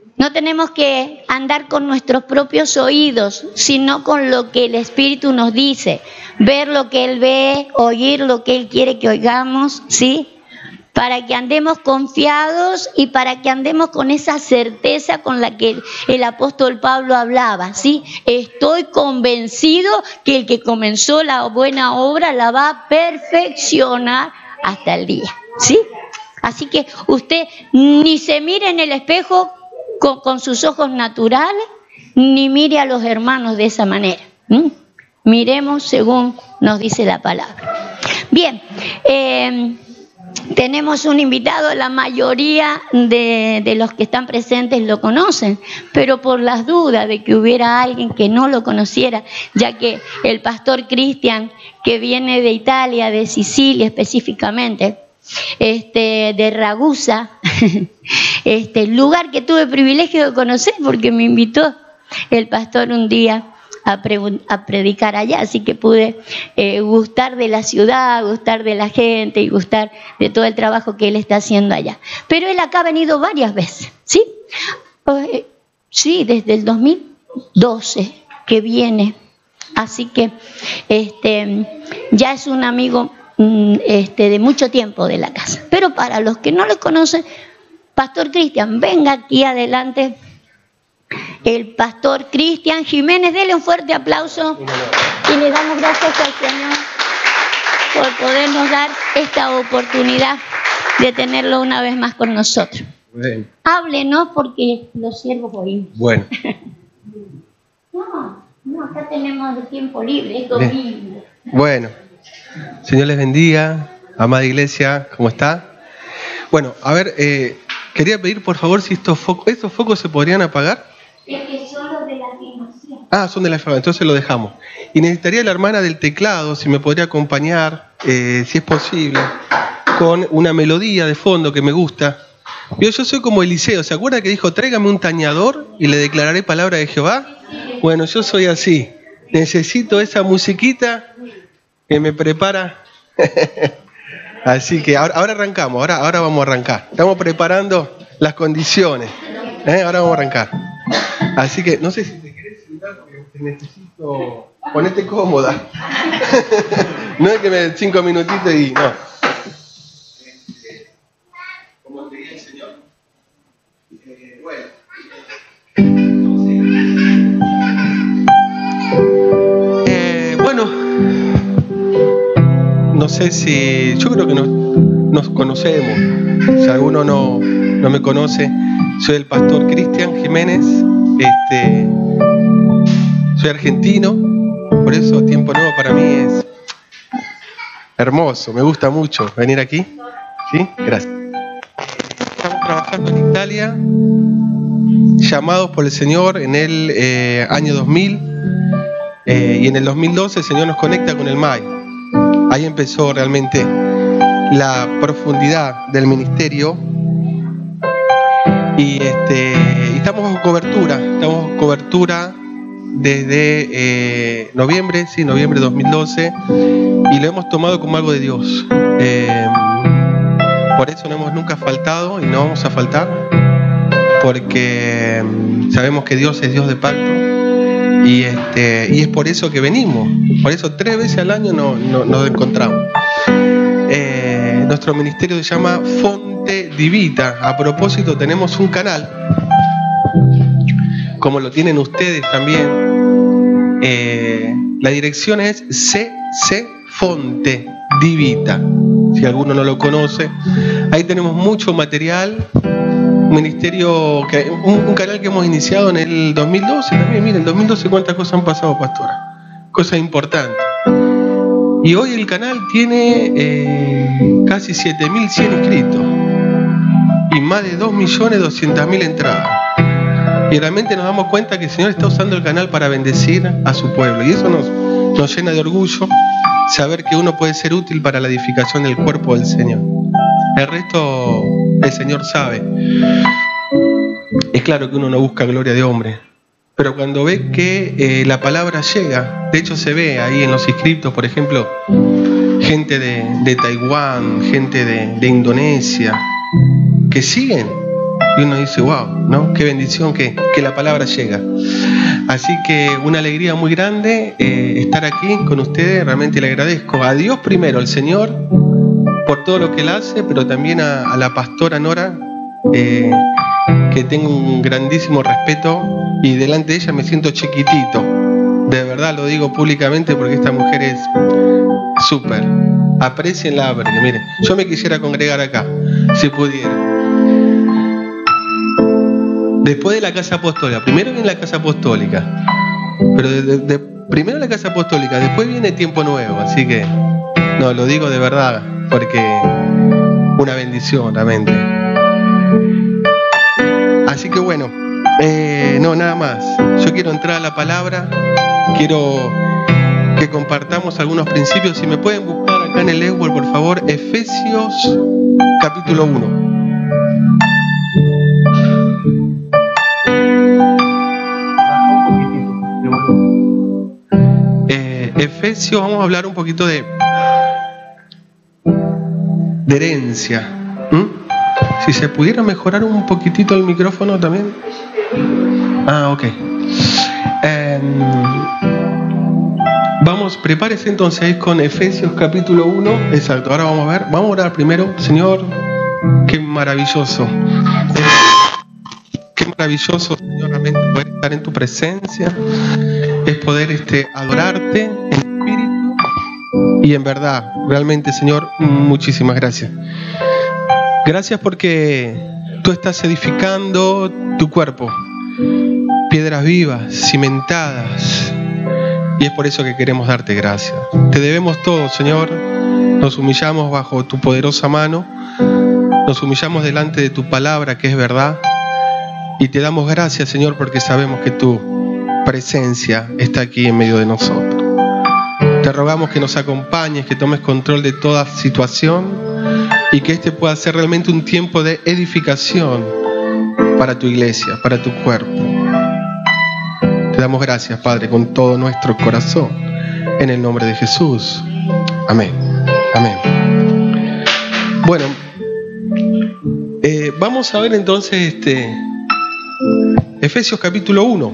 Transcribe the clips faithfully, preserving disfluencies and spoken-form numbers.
No tenemos que andar con nuestros propios oídos, sino con lo que el Espíritu nos dice. Ver lo que Él ve, oír lo que Él quiere que oigamos, ¿sí? Para que andemos confiados y para que andemos con esa certeza con la que el apóstol Pablo hablaba, ¿sí? Estoy convencido que el que comenzó la buena obra la va a perfeccionar hasta el día, ¿sí? Así que usted ni se mire en el espejo con, con sus ojos naturales, ni mire a los hermanos de esa manera. ¿Mm? Miremos según nos dice la palabra. Bien, eh, tenemos un invitado, la mayoría de, de los que están presentes lo conocen, pero por las dudas de que hubiera alguien que no lo conociera, ya que el pastor Cristian, que viene de Italia, de Sicilia específicamente, este, de Ragusa, este lugar que tuve privilegio de conocer porque me invitó el pastor un día a, pre- a predicar allá, así que pude eh, gustar de la ciudad, gustar de la gente y gustar de todo el trabajo que él está haciendo allá. Pero él acá ha venido varias veces, ¿sí? Eh, sí, desde el dos mil doce que viene, así que este, ya es un amigo Este, de mucho tiempo de la casa. Pero para los que no lo conocen, Pastor Cristian, venga aquí adelante. El Pastor Cristian Jiménez, dele un fuerte aplauso y le damos gracias al Señor por podernos dar esta oportunidad de tenerlo una vez más con nosotros. Bueno. Háblenos porque los siervos oímos. Bueno. No, no, acá tenemos tiempo libre, es domingo. Bueno. Señor les bendiga, amada iglesia, ¿cómo está? Bueno, a ver, eh, quería pedir por favor si estos focos, ¿estos focos se podrían apagar? Es que son los de la filmación. Ah, son de la filmación, entonces lo dejamos. Y necesitaría la hermana del teclado, si me podría acompañar, eh, si es posible, con una melodía de fondo que me gusta. Yo, yo soy como Eliseo, ¿se acuerda que dijo, tráigame un tañador y le declararé palabra de Jehová? Bueno, yo soy así, necesito esa musiquita que me prepara. Así que ahora, ahora arrancamos, ahora, ahora vamos a arrancar. Estamos preparando las condiciones. ¿eh? Ahora vamos a arrancar. Así que no sé si te querés sentar porque te necesito. Ponete cómoda. No es que me den cinco minutitos y no. Como te diga el Señor. Eh, bueno. Eh, bueno. No sé si, yo creo que nos, nos conocemos, si alguno no, no me conoce, soy el pastor Cristian Jiménez, este, soy argentino, por eso Tiempo Nuevo para mí es hermoso, me gusta mucho venir aquí, ¿sí? Gracias. Estamos trabajando en Italia, llamados por el Señor en el eh, año dos mil, eh, y en el dos mil doce el Señor nos conecta con el M A I. Ahí empezó realmente la profundidad del ministerio y, este, y estamos bajo cobertura, estamos bajo cobertura desde eh, noviembre, sí, noviembre de dos mil doce y lo hemos tomado como algo de Dios. Eh, por eso no hemos nunca faltado y no vamos a faltar, porque sabemos que Dios es Dios de pacto. Y, este, y es por eso que venimos, por eso tres veces al año no, no, nos encontramos. Eh, nuestro ministerio se llama Fonte di Vita. A propósito, tenemos un canal, como lo tienen ustedes también. Eh, la dirección es C C Fonte di Vita. Si alguno no lo conoce, ahí tenemos mucho material. Un ministerio, que, un, un canal que hemos iniciado en el dos mil doce también. Miren, en el dos mil doce cuántas cosas han pasado, pastora. Cosas importantes. Y hoy el canal tiene eh, casi siete mil cien inscritos y más de dos millones doscientas mil entradas. Y realmente nos damos cuenta que el Señor está usando el canal para bendecir a su pueblo. Y eso nos, nos llena de orgullo saber que uno puede ser útil para la edificación del cuerpo del Señor. El resto el Señor sabe. Es claro que uno no busca gloria de hombre, pero cuando ve que eh, la palabra llega, de hecho se ve ahí en los inscriptos, por ejemplo, gente de, de Taiwán, gente de, de Indonesia, que siguen y uno dice, wow, ¿no? Qué bendición que, que la palabra llega. Así que una alegría muy grande eh, estar aquí con ustedes. Realmente le agradezco a Dios primero, al Señor, por todo lo que Él hace, pero también a, a la pastora Nora, eh, que tengo un grandísimo respeto y delante de ella me siento chiquitito. De verdad lo digo públicamente porque esta mujer es súper. Aprecienla, porque mire, yo me quisiera congregar acá, si pudiera. Después de la casa apostólica, primero viene la casa apostólica, pero de, de, de, primero la casa apostólica, después viene tiempo nuevo, así que, no, lo digo de verdad, porque una bendición realmente. Así que bueno, eh, no, nada más. Yo quiero entrar a la palabra, quiero que compartamos algunos principios. Si me pueden buscar acá en el Equal, por favor, Efesios capítulo uno. Eh, Efesios, vamos a hablar un poquito de, de herencia. ¿Mm? Si se pudiera mejorar un poquitito el micrófono también. Ah, ok. Eh, vamos, prepárese entonces con Efesios capítulo uno. Exacto, ahora vamos a ver. Vamos a orar primero. Señor, qué maravilloso. Eh, qué maravilloso, Señor, realmente poder estar en tu presencia. Es poder este, adorarte en espíritu y en verdad. Realmente, Señor, muchísimas gracias. Gracias porque tú estás edificando tu cuerpo, piedras vivas, cimentadas, y es por eso que queremos darte gracias. Te debemos todo, Señor. Nos humillamos bajo tu poderosa mano, nos humillamos delante de tu palabra que es verdad, y te damos gracias, Señor, porque sabemos que tu presencia está aquí en medio de nosotros. Te rogamos que nos acompañes, que tomes control de toda situación, y que este pueda ser realmente un tiempo de edificación para tu iglesia, para tu cuerpo. Te damos gracias, Padre, con todo nuestro corazón, en el nombre de Jesús. Amén. Amén. Bueno, eh, vamos a ver entonces este Efesios capítulo uno.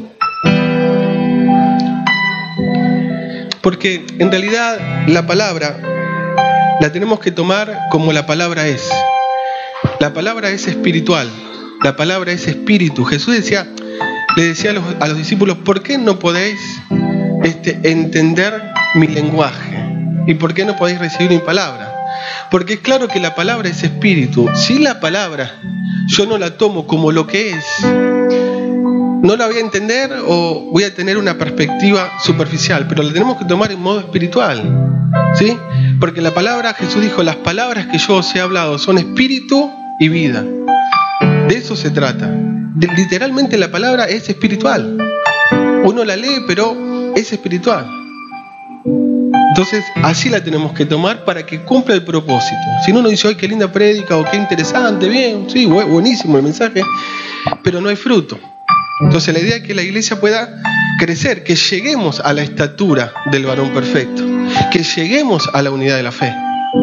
Porque en realidad la palabra la tenemos que tomar como la palabra es. La palabra es espiritual. La palabra es espíritu. Jesús decía, le decía a los, a los discípulos, ¿por qué no podéis este, entender mi lenguaje? ¿Y por qué no podéis recibir mi palabra? Porque es claro que la palabra es espíritu. Si la palabra yo no la tomo como lo que es, no la voy a entender o voy a tener una perspectiva superficial, pero la tenemos que tomar en modo espiritual. ¿Sí? Porque la palabra, Jesús dijo, las palabras que yo os he hablado son espíritu y vida. De eso se trata. De, literalmente la palabra es espiritual. Uno la lee, pero es espiritual. Entonces, así la tenemos que tomar para que cumpla el propósito. Si no, uno dice, ¡ay, qué linda prédica! O qué interesante, bien, sí, buenísimo el mensaje, pero no hay fruto. Entonces, la idea es que la iglesia pueda crecer, que lleguemos a la estatura del varón perfecto, que lleguemos a la unidad de la fe.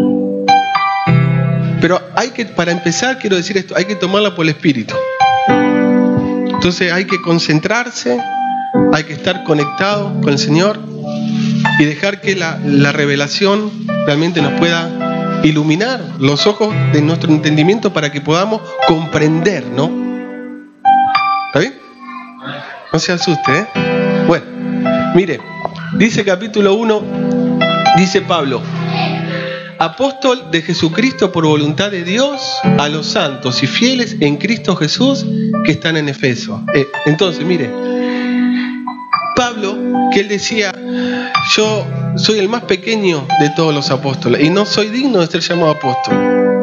Pero hay que, para empezar, quiero decir esto, hay que tomarla por el espíritu. Entonces hay que concentrarse, hay que estar conectado con el Señor y dejar que la, la revelación realmente nos pueda iluminar los ojos de nuestro entendimiento para que podamos comprender, ¿no? ¿Está bien? No se asuste, ¿eh? Bueno, mire, dice capítulo uno, dice Pablo, apóstol de Jesucristo por voluntad de Dios a los santos y fieles en Cristo Jesús que están en Efeso. Eh, entonces, mire, Pablo, que él decía, yo soy el más pequeño de todos los apóstoles y no soy digno de ser llamado apóstol.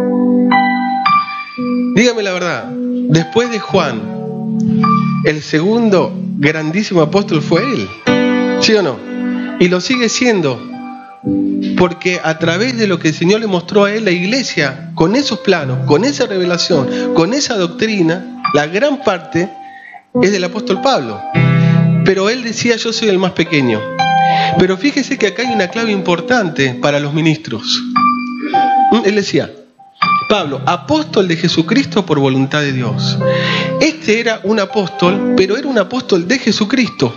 Dígame la verdad, después de Juan, el segundo grandísimo apóstol fue él, ¿sí o no? Y lo sigue siendo, porque a través de lo que el Señor le mostró a él, la iglesia, con esos planos, con esa revelación, con esa doctrina, la gran parte es del apóstol Pablo. Pero él decía, yo soy el más pequeño. Pero fíjese que acá hay una clave importante para los ministros. Él decía, Pablo, apóstol de Jesucristo por voluntad de Dios. Este era un apóstol, pero era un apóstol de Jesucristo.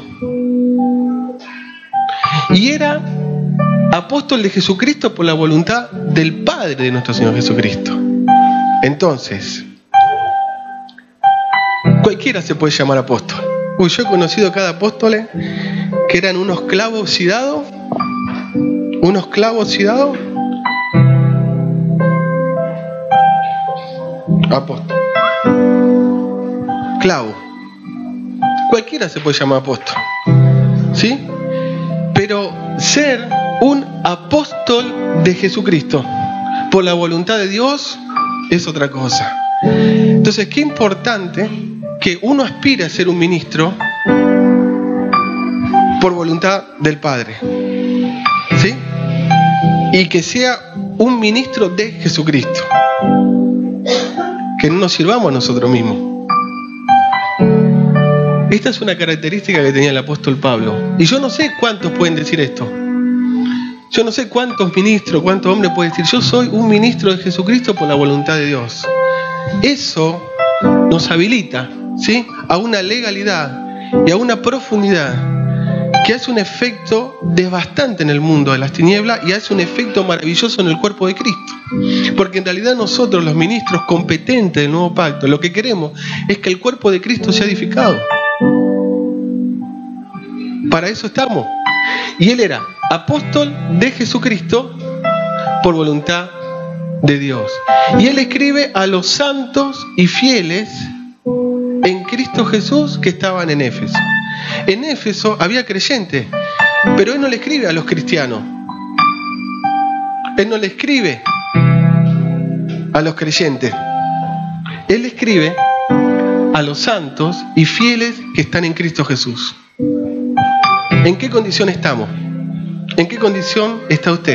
Y era apóstol de Jesucristo por la voluntad del Padre de nuestro Señor Jesucristo. Entonces, cualquiera se puede llamar apóstol. Uy, yo he conocido cada apóstol que eran unos clavos oxidados, unos clavos oxidados, apóstol, clavo. Cualquiera se puede llamar apóstol, ¿sí? Pero ser un apóstol de Jesucristo por la voluntad de Dios es otra cosa. Entonces, qué importante que uno aspire a ser un ministro por voluntad del Padre, ¿sí? Y que sea un ministro de Jesucristo, que no nos sirvamos a nosotros mismos. Esta es una característica que tenía el apóstol Pablo. Y yo no sé cuántos pueden decir esto. Yo no sé cuántos ministros, cuántos hombres pueden decir: yo soy un ministro de Jesucristo por la voluntad de Dios. Eso nos habilita, ¿sí?, a una legalidad y a una profundidad que hace un efecto devastante en el mundo de las tinieblas y hace un efecto maravilloso en el cuerpo de Cristo. Porque en realidad nosotros, los ministros competentes del nuevo pacto, lo que queremos es que el cuerpo de Cristo sea edificado. Para eso estamos. Y él era apóstol de Jesucristo por voluntad de Dios. Y él escribe a los santos y fieles en Cristo Jesús que estaban en Éfeso. En Éfeso había creyentes, pero él no le escribe a los cristianos. Él no le escribe a los creyentes. Él escribe a los santos y fieles que están en Cristo Jesús. ¿En qué condición estamos? ¿En qué condición está usted?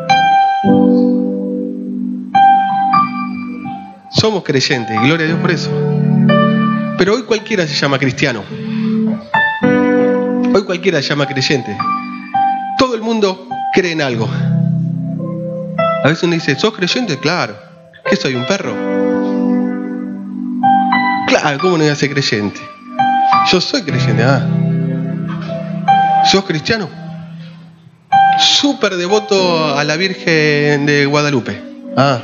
Somos creyentes, gloria a Dios por eso. Pero hoy cualquiera se llama cristiano. Hoy cualquiera se llama creyente. Todo el mundo cree en algo. A veces uno dice: ¿sos creyente? Claro. ¿Qué soy, un perro? Claro, ¿cómo no voy a ser creyente? Yo soy creyente. Ah. ¿Sos cristiano? Súper devoto a la Virgen de Guadalupe. Ah.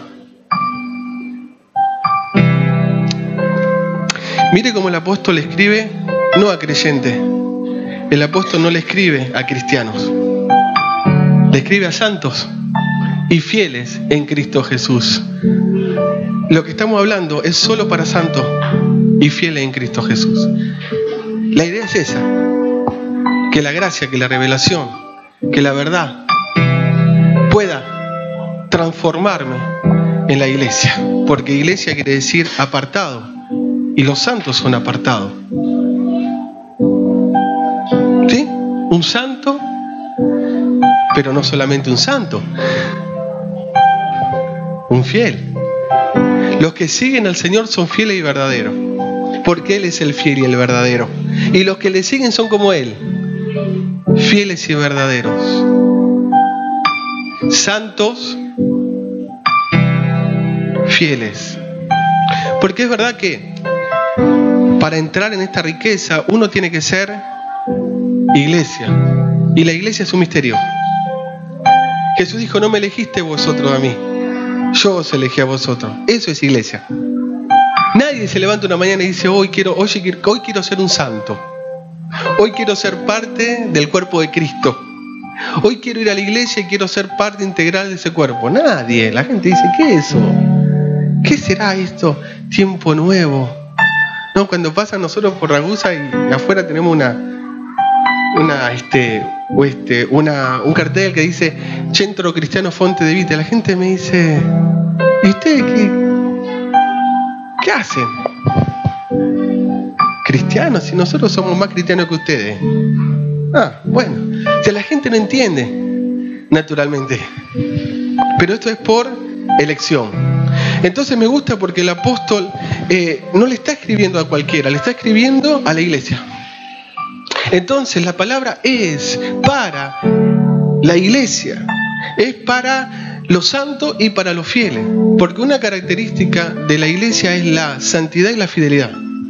Mire cómo el apóstol escribe no a creyentes. El apóstol no le escribe a cristianos. Le escribe a santos y fieles en Cristo Jesús. Lo que estamos hablando es solo para santos y fieles en Cristo Jesús. La idea es esa: que la gracia, que la revelación, que la verdad pueda transformarme en la iglesia. Porque iglesia quiere decir apartado, y los santos son apartados. ¿Sí? Un santo, pero no solamente un santo, un fiel. Los que siguen al Señor son fieles y verdaderos, porque Él es el fiel y el verdadero. Y los que le siguen son como Él, fieles y verdaderos, santos, fieles. Porque es verdad que para entrar en esta riqueza uno tiene que ser iglesia, y la iglesia es un misterio. Jesús dijo: no me elegiste vosotros a mí, yo os elegí a vosotros. Eso es iglesia. Nadie se levanta una mañana y dice: hoy quiero, hoy, hoy quiero ser un santo, hoy quiero ser parte del cuerpo de Cristo, hoy quiero ir a la iglesia y quiero ser parte integral de ese cuerpo. Nadie. La gente dice: ¿qué es eso? ¿Qué será esto? Tiempo nuevo. No, cuando pasan nosotros por Ragusa y afuera tenemos una, una, este, o este, una, un cartel que dice Centro Cristiano Fonte de Vita. La gente me dice: ¿y ustedes qué, qué hacen? Cristianos, si nosotros somos más cristianos que ustedes. Ah, bueno, si la gente no entiende, naturalmente. Pero esto es por elección. Entonces me gusta porque el apóstol eh, no le está escribiendo a cualquiera, le está escribiendo a la iglesia. Entonces la palabra es para la iglesia, es para los santos y para los fieles. Porque una característica de la iglesia es la santidad y la fidelidad.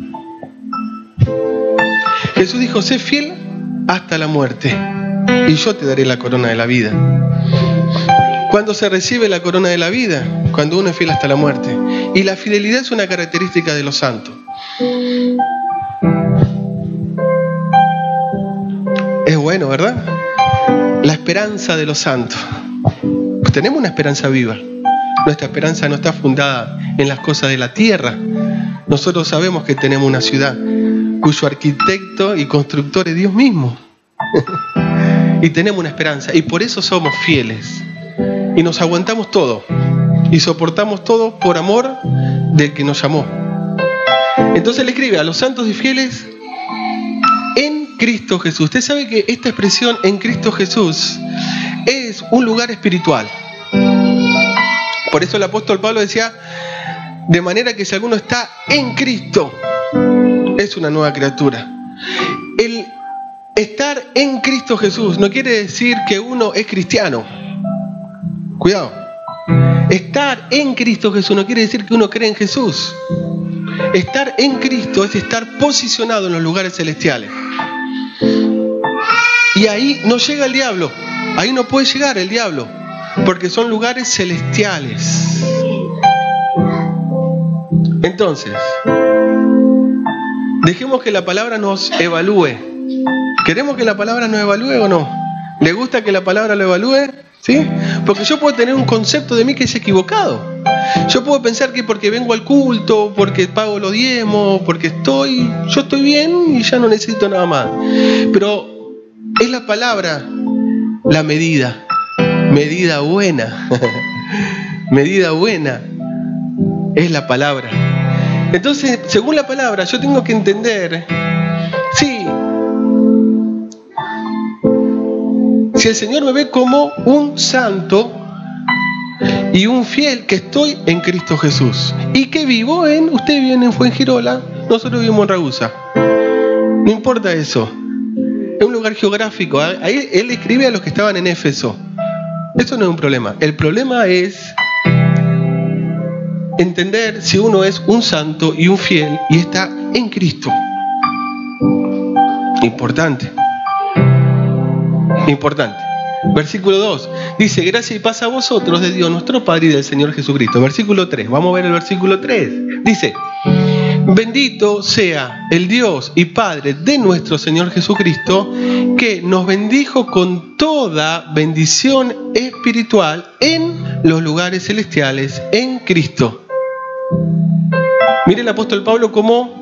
Jesús dijo, sé fiel hasta la muerte y yo te daré la corona de la vida. ¿Cuándo se recibe la corona de la vida? Cuando uno es fiel hasta la muerte. Y la fidelidad es una característica de los santos. Es bueno, ¿verdad? La esperanza de los santos. Pues tenemos una esperanza viva. Nuestra esperanza no está fundada en las cosas de la tierra. Nosotros sabemos que tenemos una ciudad cuyo arquitecto y constructor es Dios mismo. Y tenemos una esperanza. Y por eso somos fieles. Y nos aguantamos todo. Y soportamos todo por amor del que nos llamó. Entonces le escribe a los santos y fieles en Cristo Jesús. Usted sabe que esta expresión en Cristo Jesús es un lugar espiritual. Por eso el apóstol Pablo decía, de manera que si alguno está en Cristo, es una nueva criatura. El estar en Cristo Jesús no quiere decir que uno es cristiano. Cuidado. Estar en Cristo Jesús no quiere decir que uno cree en Jesús. Estar en Cristo es estar posicionado en los lugares celestiales. Y ahí no llega el diablo. Ahí no puede llegar el diablo. Porque son lugares celestiales. Entonces, dejemos que la palabra nos evalúe. ¿Queremos que la palabra nos evalúe o no? ¿Le gusta que la palabra lo evalúe? ¿Sí? Porque yo puedo tener un concepto de mí que es equivocado. Yo puedo pensar que porque vengo al culto, porque pago los diezmos, porque estoy, yo estoy bien y ya no necesito nada más. Pero es la palabra la medida, medida buena, medida buena es la palabra. Entonces, según la palabra, yo tengo que entender, sí, si el Señor me ve como un santo y un fiel, que estoy en Cristo Jesús y que vivo en, usted vive en Fuengirola, nosotros vivimos en Ragusa, no importa eso, es un lugar geográfico. Ahí él escribe a los que estaban en Éfeso. Eso no es un problema. El problema es entender si uno es un santo y un fiel y está en Cristo. Importante. Importante. Versículo dos. Dice, gracia y paz a vosotros de Dios nuestro Padre y del Señor Jesucristo. Versículo tres. Vamos a ver el versículo tres. Dice, bendito sea el Dios y Padre de nuestro Señor Jesucristo, que nos bendijo con toda bendición espiritual en los lugares celestiales en Cristo. Mire el apóstol Pablo cómo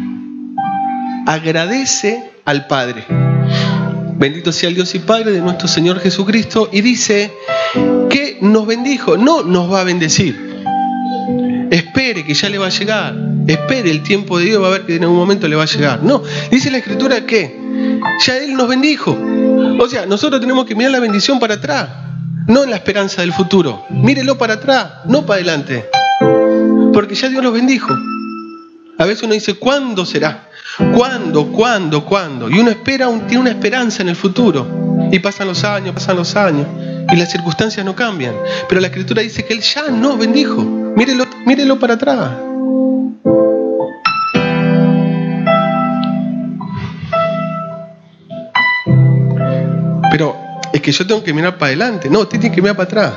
agradece al Padre. Bendito sea el Dios y Padre de nuestro Señor Jesucristo. Y dice que nos bendijo, no nos va a bendecir. Espere que ya le va a llegar. Espere el tiempo de Dios, va a ver que en algún momento le va a llegar. No, dice la Escritura que ya Él nos bendijo. O sea, nosotros tenemos que mirar la bendición para atrás, no en la esperanza del futuro. Mírelo para atrás, no para adelante. Porque ya Dios nos bendijo. A veces uno dice, ¿cuándo será? ¿Cuándo? ¿Cuándo? ¿Cuándo? Y uno espera, un, tiene una esperanza en el futuro. Y pasan los años, pasan los años. Y las circunstancias no cambian. Pero la Escritura dice que Él ya nos bendijo. Mírelo, mírelo para atrás. Pero es que yo tengo que mirar para adelante. No, usted tiene que mirar para atrás.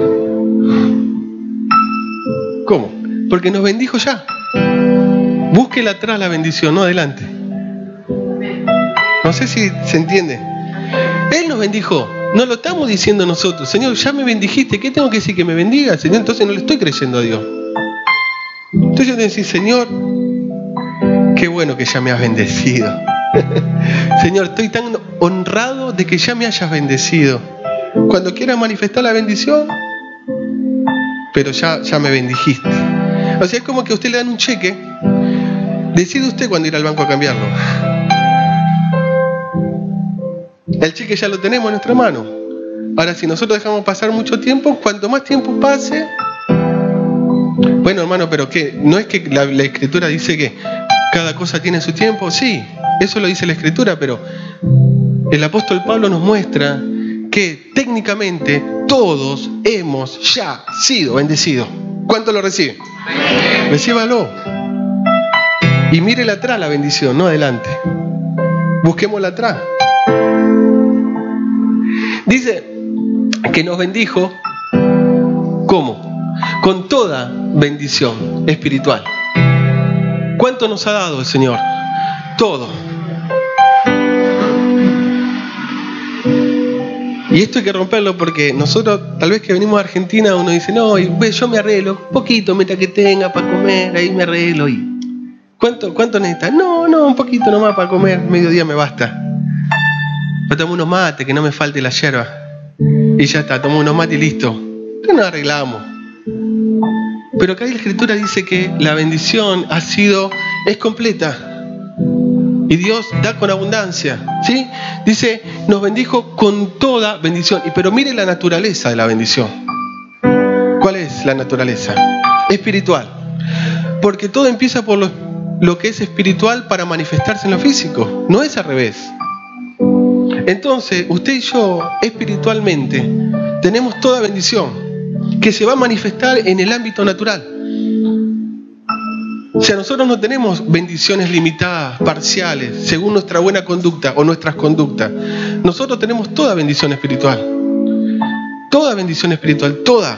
¿Cómo? Porque nos bendijo ya. Búsquela atrás la bendición, no adelante. No sé si se entiende. Él nos bendijo. No lo estamos diciendo nosotros. Señor, ya me bendijiste. ¿Qué tengo que decir? ¿Que me bendiga? Señor, entonces no le estoy creyendo a Dios. Entonces yo tengo que decir, Señor, qué bueno que ya me has bendecido. Señor, estoy tan honrado de que ya me hayas bendecido. Cuando quieras manifestar la bendición, pero ya, ya me bendijiste. O sea, es como que a usted le dan un cheque. Decide usted cuándo ir al banco a cambiarlo. El cheque ya lo tenemos en nuestra mano. Ahora, si nosotros dejamos pasar mucho tiempo, cuanto más tiempo pase... Bueno, hermano, pero ¿qué? ¿No es que la, la Escritura dice que cada cosa tiene su tiempo? Sí, eso lo dice la Escritura, pero el apóstol Pablo nos muestra que técnicamente todos hemos ya sido bendecidos. ¿Cuánto lo recibe? Recíbalo. Y mírela atrás la bendición, no adelante. Busquémosla atrás. Dice que nos bendijo, ¿cómo? Con toda bendición espiritual. ¿Cuánto nos ha dado el Señor? Todo. Y esto hay que romperlo porque nosotros, tal vez que venimos a Argentina, uno dice, no, yo me arreglo, poquito, meta que tenga para comer, ahí me arreglo. Y ¿Cuánto, cuánto necesitas? No, no, un poquito nomás para comer, mediodía me basta. Yo tomo unos mates, que no me falte la yerba. Y ya está, tomo unos mates y listo. Entonces nos arreglamos. Pero acá la Escritura dice que la bendición ha sido, es completa. Y Dios da con abundancia, ¿sí? Dice, nos bendijo con toda bendición. Y pero mire la naturaleza de la bendición. ¿Cuál es la naturaleza? Espiritual. Porque todo empieza por lo, lo que es espiritual para manifestarse en lo físico. No es al revés. Entonces, usted y yo, espiritualmente, tenemos toda bendición que se va a manifestar en el ámbito natural. O sea, nosotros no tenemos bendiciones limitadas, parciales, según nuestra buena conducta o nuestras conductas. Nosotros tenemos toda bendición espiritual. Toda bendición espiritual, toda.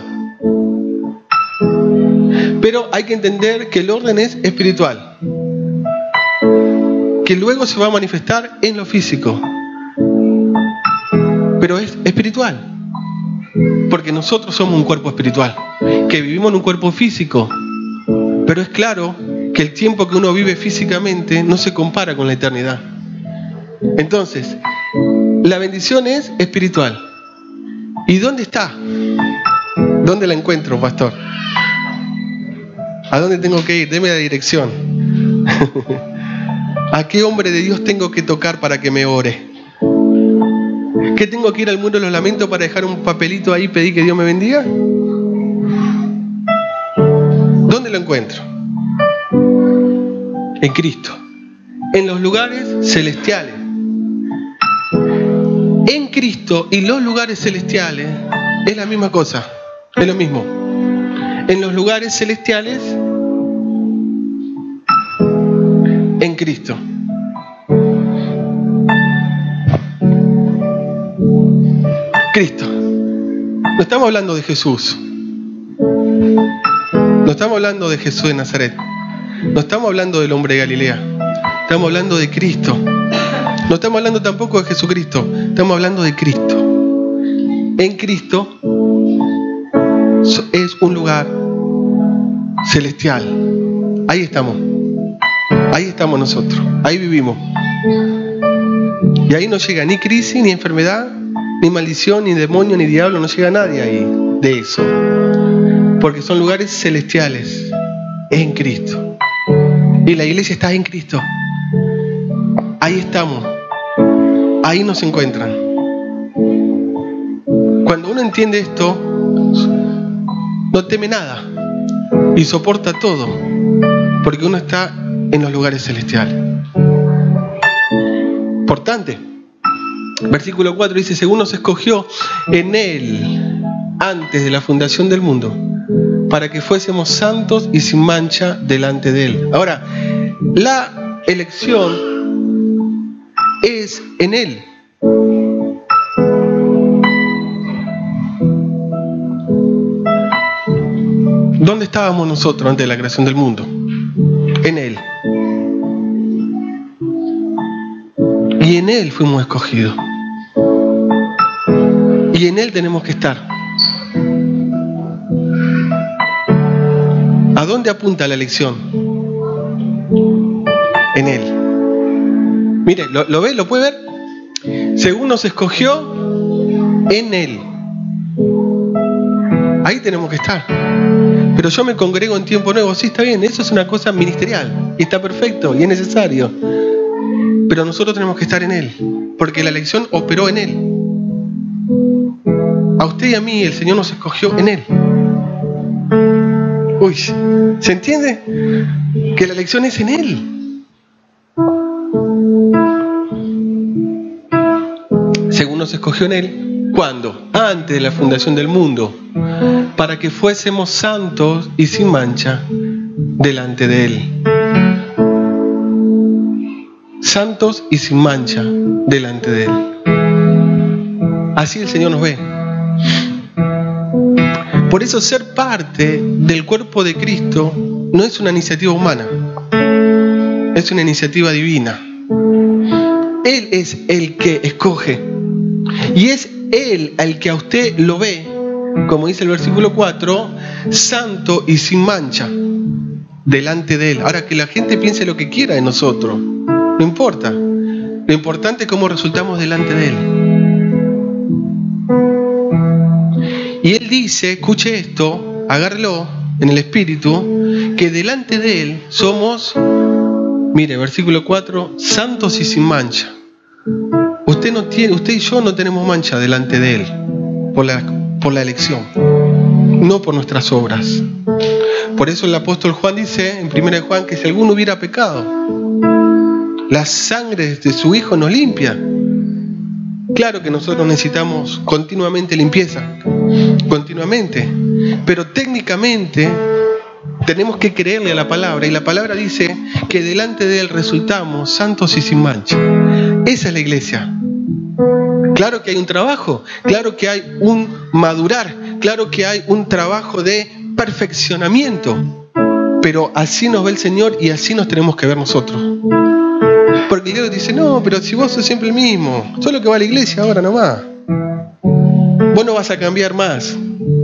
Pero hay que entender que el orden es espiritual, que luego se va a manifestar en lo físico. Pero es espiritual, porque nosotros somos un cuerpo espiritual, que vivimos en un cuerpo físico. Pero es claro que el tiempo que uno vive físicamente no se compara con la eternidad. Entonces, la bendición es espiritual. ¿Y dónde está? ¿Dónde la encuentro, pastor? ¿A dónde tengo que ir? Deme la dirección. ¿A qué hombre de Dios tengo que tocar para que me ore? ¿Qué tengo que ir al muro de los lamentos para dejar un papelito ahí y pedir que Dios me bendiga? ¿Dónde lo encuentro? En Cristo. En los lugares celestiales. En Cristo y los lugares celestiales es la misma cosa. Es lo mismo. En los lugares celestiales, en Cristo. Cristo. No estamos hablando de Jesús. No estamos hablando de Jesús de Nazaret. No estamos hablando del hombre de Galilea. Estamos hablando de Cristo. No estamos hablando tampoco de Jesucristo. Estamos hablando de Cristo. En Cristo es un lugar celestial. Ahí estamos. Ahí estamos nosotros. Ahí vivimos. Y ahí no llega ni crisis, ni enfermedad, ni maldición, ni demonio, ni diablo. No llega nadie ahí de eso. Porque son lugares celestiales. Es en Cristo. Y la iglesia está en Cristo. Ahí estamos. Ahí nos encuentran. Cuando uno entiende esto, no teme nada y soporta todo, porque uno está en los lugares celestiales. Importante. Versículo cuatro dice, según nos escogió en Él antes de la fundación del mundo, para que fuésemos santos y sin mancha delante de Él. Ahora, la elección es en Él. ¿Dónde estábamos nosotros antes de la creación del mundo? En Él. Y en Él fuimos escogidos. Y en Él tenemos que estar. ¿A dónde apunta la elección? En Él. Mire, ¿lo, lo ve? ¿Lo puede ver? Según nos escogió en Él. Ahí tenemos que estar. Pero yo me congrego en tiempo nuevo. Sí, está bien, eso es una cosa ministerial. Y está perfecto y es necesario. Pero nosotros tenemos que estar en Él. Porque la elección operó en Él. A usted y a mí el Señor nos escogió en Él. Uy, ¿se entiende? Que la elección es en Él. Según nos escogió en Él, ¿Cuándo? Antes de la fundación del mundo, para que fuésemos santos y sin mancha delante de Él. Santos y sin mancha delante de Él. Así el Señor nos ve. Por eso ser parte del cuerpo de Cristo no es una iniciativa humana, es una iniciativa divina. Él es el que escoge y es Él al que a usted lo ve, como dice el versículo cuatro, santo y sin mancha delante de Él. Ahora, que la gente piense lo que quiera de nosotros, no importa. Lo importante es cómo resultamos delante de Él. Y Él dice, escuche esto, agárrelo en el espíritu, que delante de Él somos, mire, versículo cuatro, santos y sin mancha. Usted no tiene, usted y yo no tenemos mancha delante de Él por la, por la elección, no por nuestras obras. Por eso el apóstol Juan dice en primera de Juan que si alguno hubiera pecado, la sangre de su Hijo nos limpia. Claro que nosotros necesitamos continuamente limpieza, continuamente, pero técnicamente tenemos que creerle a la palabra, y la palabra dice que delante de Él resultamos santos y sin mancha. Esa es la iglesia. Claro que hay un trabajo, claro que hay un madurar, claro que hay un trabajo de perfeccionamiento, pero así nos ve el Señor y así nos tenemos que ver nosotros. Porque el Dios dice, no, pero si vos sos siempre el mismo, solo que va a la iglesia ahora nomás, vos no vas a cambiar más,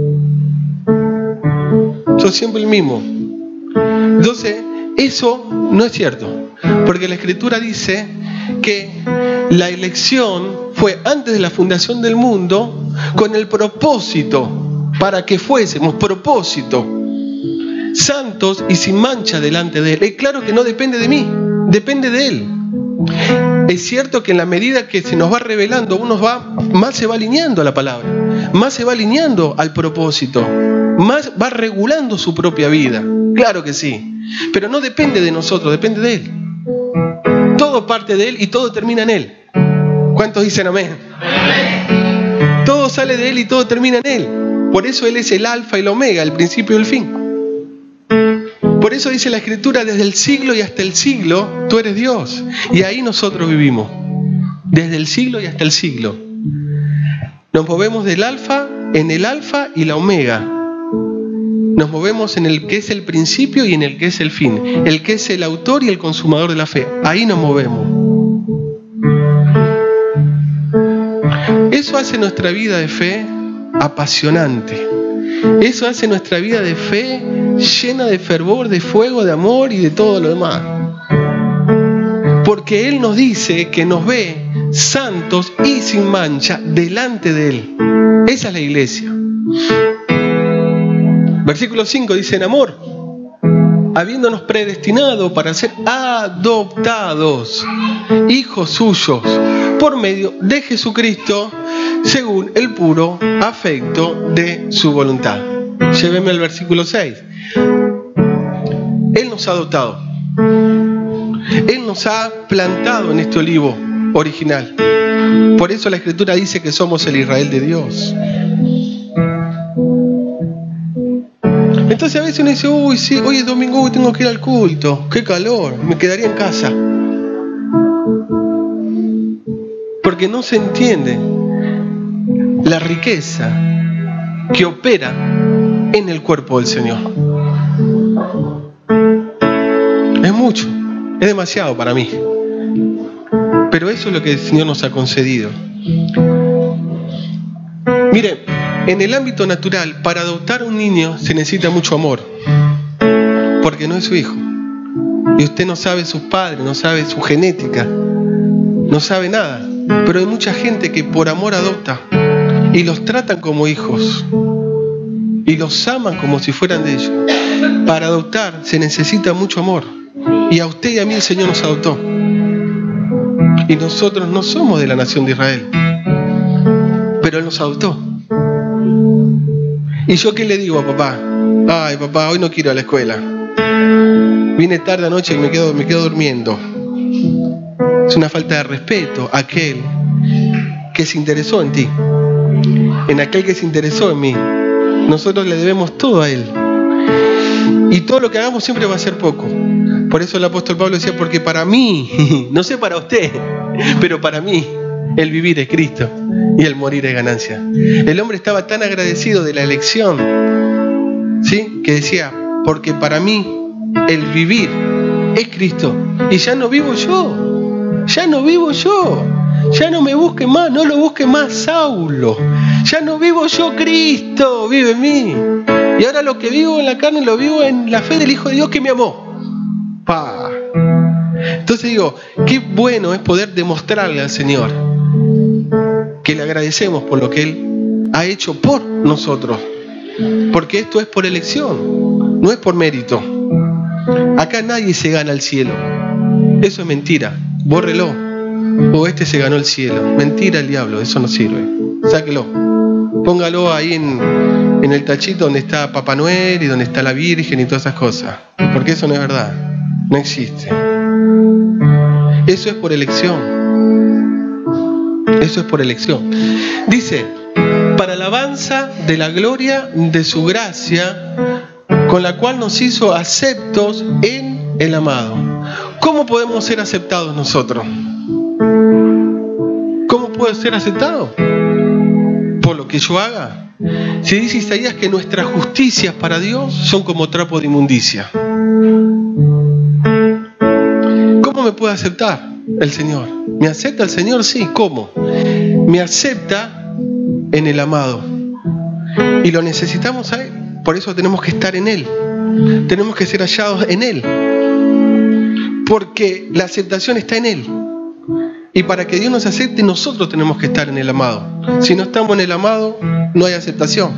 sos siempre el mismo. Entonces, eso no es cierto, porque la Escritura dice que la elección fue antes de la fundación del mundo con el propósito, para que fuésemos, propósito, santos y sin mancha delante de Él. Es claro que no depende de mí, depende de Él. Es cierto que en la medida que se nos va revelando, uno va, más se va alineando a la palabra, más se va alineando al propósito, más va regulando su propia vida. Claro que sí, pero no depende de nosotros, depende de Él. Todo parte de Él y todo termina en Él. ¿Cuántos dicen amén? Amén. Todo sale de Él y todo termina en Él. Por eso Él es el alfa y el omega, el principio y el fin. Por eso dice la Escritura, desde el siglo y hasta el siglo, tú eres Dios. Y ahí nosotros vivimos. Desde el siglo y hasta el siglo. Nos movemos del alfa, en el alfa y la omega. Nos movemos en el que es el principio y en el que es el fin. El que es el autor y el consumador de la fe. Ahí nos movemos. Eso hace nuestra vida de fe apasionante. Eso hace nuestra vida de fe llena de fervor, de fuego, de amor y de todo lo demás. Porque Él nos dice que nos ve santos y sin mancha delante de Él. Esa es la iglesia. Versículo cinco dice, en amor, habiéndonos predestinado para ser adoptados, hijos suyos, por medio de Jesucristo, según el puro afecto de su voluntad. Lléveme al versículo seis. Él nos ha adoptado. Él nos ha plantado en este olivo original. Por eso la Escritura dice que somos el Israel de Dios. Entonces a veces uno dice, uy, sí, hoy es domingo, uy, tengo que ir al culto, qué calor, me quedaría en casa. Porque no se entiende la riqueza que opera en el cuerpo del Señor. Es mucho, es demasiado para mí. Pero eso es lo que el Señor nos ha concedido. Mire, en el ámbito natural, para adoptar a un niño se necesita mucho amor, porque no es su hijo. Y usted no sabe sus padres, no sabe su genética, no sabe nada. Pero hay mucha gente que por amor adopta y los tratan como hijos y los aman como si fueran de ellos. Para adoptar se necesita mucho amor, y a usted y a mí el Señor nos adoptó. Y nosotros no somos de la nación de Israel, pero Él nos adoptó. ¿Y yo qué le digo a papá? Ay, papá, hoy no quiero ir a la escuela. Vine tarde anoche y me quedo, me quedo durmiendo. Es una falta de respeto a aquel que se interesó en ti. en aquel que se interesó en mí. Nosotros le debemos todo a Él. Y todo lo que hagamos siempre va a ser poco. Por eso el apóstol Pablo decía, porque para mí, no sé para usted, pero para mí, el vivir es Cristo y el morir es ganancia. El hombre estaba tan agradecido de la elección, ¿sí?, que decía, porque para mí el vivir es Cristo. Y ya no vivo yo, ya no vivo yo, ya no me busque más, no lo busque más Saulo. Ya no vivo yo, Cristo vive en mí. Y ahora lo que vivo en la carne lo vivo en la fe del Hijo de Dios que me amó. Pa. Entonces digo, qué bueno es poder demostrarle al Señor que le agradecemos por lo que Él ha hecho por nosotros. Porque esto es por elección, no es por mérito. Acá nadie se gana el cielo. Eso es mentira. Bórrelo. O este se ganó el cielo. Mentira el diablo, eso no sirve. Sáquelo. Póngalo ahí en, en el tachito donde está Papá Noel y donde está la Virgen y todas esas cosas. Porque eso no es verdad. No existe. Eso es por elección. Eso es por elección. Dice, para alabanza de la gloria de su gracia, con la cual nos hizo aceptos en el amado. ¿Cómo podemos ser aceptados nosotros? ¿Cómo puedo ser aceptado? Por lo que yo haga. Si dice Isaías que nuestras justicias para Dios son como trapo de inmundicia. ¿Cómo me puede aceptar el Señor? ¿Me acepta el Señor? Sí. ¿Cómo? Me acepta en el amado. Y lo necesitamos a Él. Por eso tenemos que estar en Él. Tenemos que ser hallados en Él. Porque la aceptación está en Él. Y para que Dios nos acepte, nosotros tenemos que estar en el amado. Si no estamos en el amado, no hay aceptación.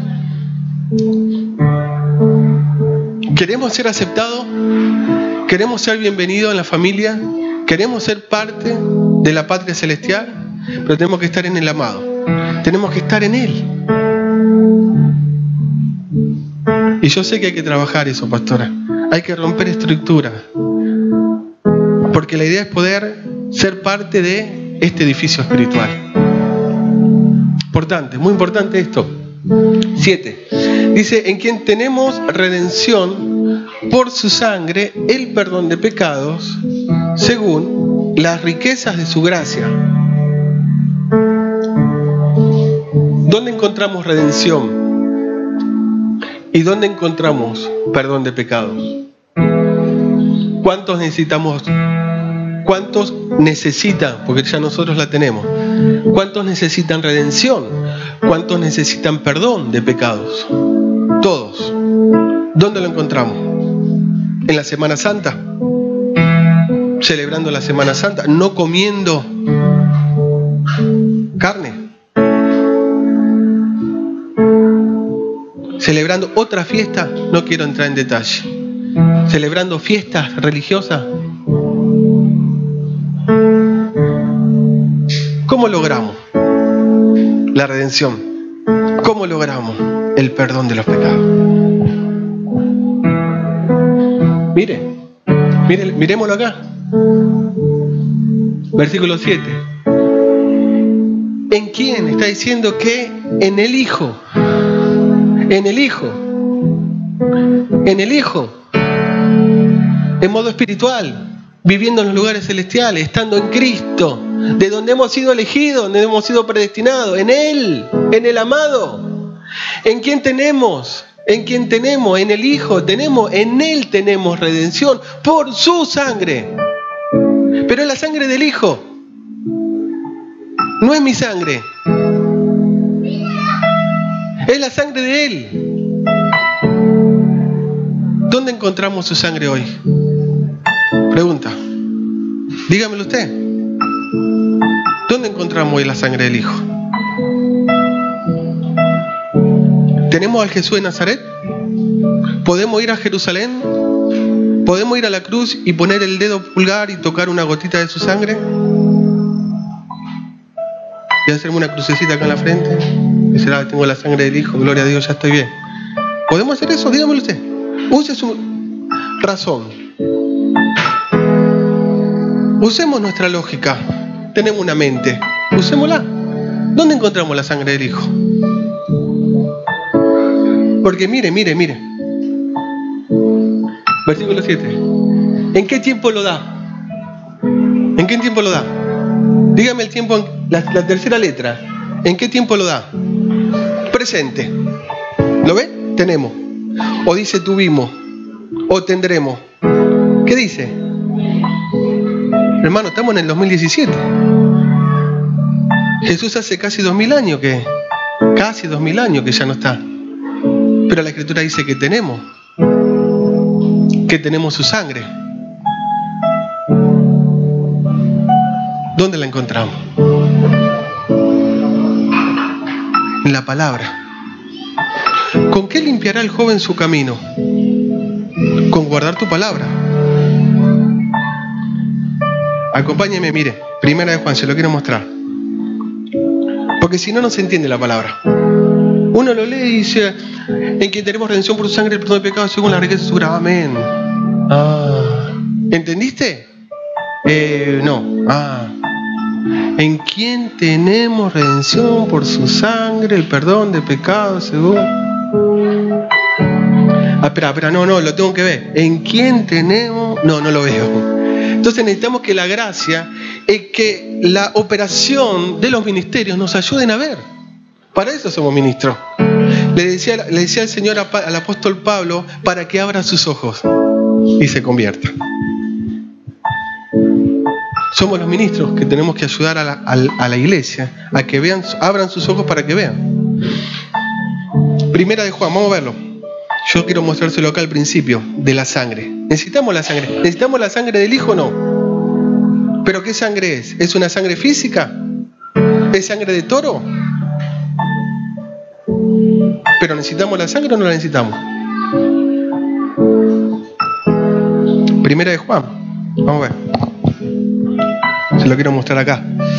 ¿Queremos ser aceptados? ¿Queremos ser bienvenidos en la familia? ¿Queremos ser parte de la patria celestial? Pero tenemos que estar en el amado. Tenemos que estar en Él. Y yo sé que hay que trabajar eso, pastora. Hay que romper estructuras. Porque la idea es poder ser parte de este edificio espiritual. Importante, muy importante esto. Siete. Dice, en quien tenemos redención por su sangre, el perdón de pecados, según las riquezas de su gracia. ¿Dónde encontramos redención? ¿Y dónde encontramos perdón de pecados? ¿Cuántos necesitamos? ¿Cuántos necesitan? Porque ya nosotros la tenemos. ¿Cuántos necesitan redención? ¿Cuántos necesitan perdón de pecados? Todos. ¿Dónde lo encontramos? ¿En la Semana Santa? ¿Celebrando la Semana Santa? ¿No comiendo carne? ¿Celebrando otra fiesta? No quiero entrar en detalle. ¿Celebrando fiestas religiosas? ¿Cómo logramos la redención? ¿Cómo logramos el perdón de los pecados? Mire, mire, miremoslo acá. Versículo siete. ¿En quién? Está diciendo que en el Hijo. En el Hijo. En el Hijo. En modo espiritual. Viviendo en los lugares celestiales, estando en Cristo, de donde hemos sido elegidos, donde hemos sido predestinados, en Él, en el amado. ¿En quién tenemos? ¿En quién tenemos? En el Hijo tenemos, en Él tenemos redención por su sangre. Pero es la sangre del Hijo. No es mi sangre. Es la sangre de Él. ¿Dónde encontramos su sangre hoy? Pregunta. Dígamelo usted. ¿Dónde encontramos hoy la sangre del Hijo? ¿Tenemos al Jesús de Nazaret? ¿Podemos ir a Jerusalén? ¿Podemos ir a la cruz y poner el dedo pulgar y tocar una gotita de su sangre? Y hacerme una crucecita acá en la frente. Y decir, ah, tengo la sangre del Hijo, gloria a Dios, ya estoy bien. ¿Podemos hacer eso? Dígamelo usted. Use su razón. Usemos nuestra lógica. Tenemos una mente. Usémosla. ¿Dónde encontramos la sangre del Hijo? Porque mire, mire, mire. Versículo siete. ¿En qué tiempo lo da? ¿En qué tiempo lo da? Dígame el tiempo, la, la tercera letra. ¿En qué tiempo lo da? Presente. ¿Lo ve? Tenemos. O dice tuvimos. O tendremos. ¿Qué dice? Hermano, estamos en el dos mil diecisiete. Jesús hace casi dos mil años que, casi dos mil años que ya no está. Pero la Escritura dice que tenemos, que tenemos su sangre. ¿Dónde la encontramos? En la palabra. ¿Con qué limpiará el joven su camino? Con guardar tu palabra. Acompáñeme, mire, Primera de Juan, se lo quiero mostrar. Porque si no, no se entiende la palabra. Uno lo lee y dice, en quien tenemos redención por su sangre, el perdón de pecados según la riqueza de su gracia. Amén. Ah, ¿entendiste? Eh, no. Ah. En quien tenemos redención por su sangre, el perdón de pecados según... Ah, espera, espera, no, no, lo tengo que ver. ¿En quién tenemos? No, no lo veo. Entonces necesitamos que la gracia, eh, que la operación de los ministerios nos ayuden a ver. Para eso somos ministros. Le decía, le decía el Señor a, al apóstol Pablo, para que abra sus ojos y se convierta. Somos los ministros que tenemos que ayudar a la, a, a la iglesia a que vean, abran sus ojos para que vean. Primera de Juan, vamos a verlo. Yo quiero mostrárselo acá al principio, de la sangre. ¿Necesitamos la sangre? ¿Necesitamos la sangre del Hijo o no? ¿Pero qué sangre es? ¿Es una sangre física? ¿Es sangre de toro? ¿Pero necesitamos la sangre o no la necesitamos? Primera de Juan, vamos a ver. Se lo quiero mostrar acá.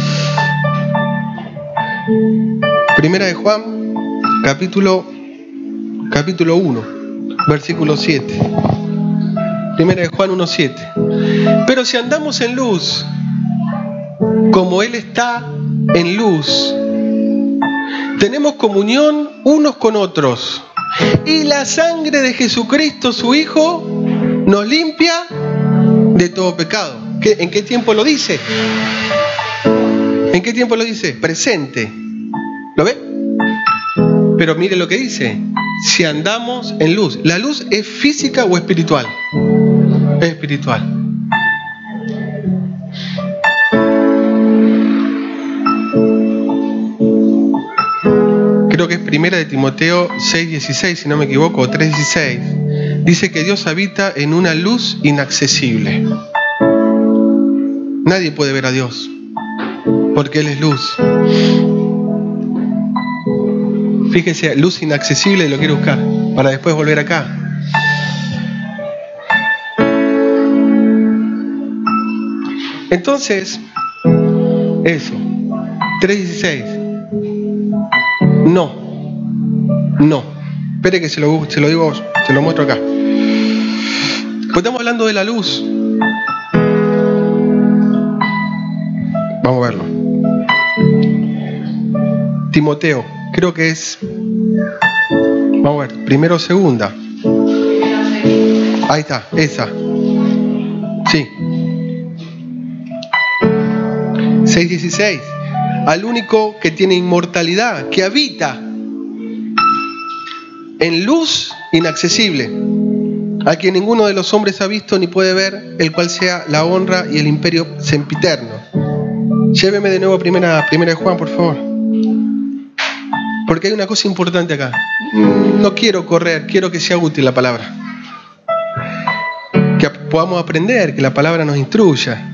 Primera de Juan, capítulo, capítulo uno, versículo siete. Primera de Juan uno, siete. Pero si andamos en luz, como Él está en luz, tenemos comunión unos con otros. Y la sangre de Jesucristo, su Hijo, nos limpia de todo pecado. ¿Qué, ¿En qué tiempo lo dice? ¿En qué tiempo lo dice? Presente. ¿Lo ve? Pero mire lo que dice. Si andamos en luz. ¿La luz es física o espiritual? Es espiritual. Creo que es primera de Timoteo seis dieciséis, si no me equivoco, o tres dieciséis. Dice que Dios habita en una luz inaccesible. Nadie puede ver a Dios, porque Él es luz. Fíjese, luz inaccesible, lo quiero buscar, para después volver acá. Entonces, eso, tres dieciséis. No, no. Espere que se lo, se lo digo, se lo muestro acá. Pues estamos hablando de la luz. Vamos a verlo. Timoteo, creo que es... Vamos a ver, primero o segunda. Ahí está, esa. Sí. seis dieciséis. Al único que tiene inmortalidad, que habita en luz inaccesible, a quien ninguno de los hombres ha visto ni puede ver, el cual sea la honra y el imperio sempiterno. Lléveme de nuevo a primera, primera de Juan, por favor. Porque hay una cosa importante acá. No quiero correr, quiero que sea útil la palabra. Que podamos aprender, que la palabra nos instruya.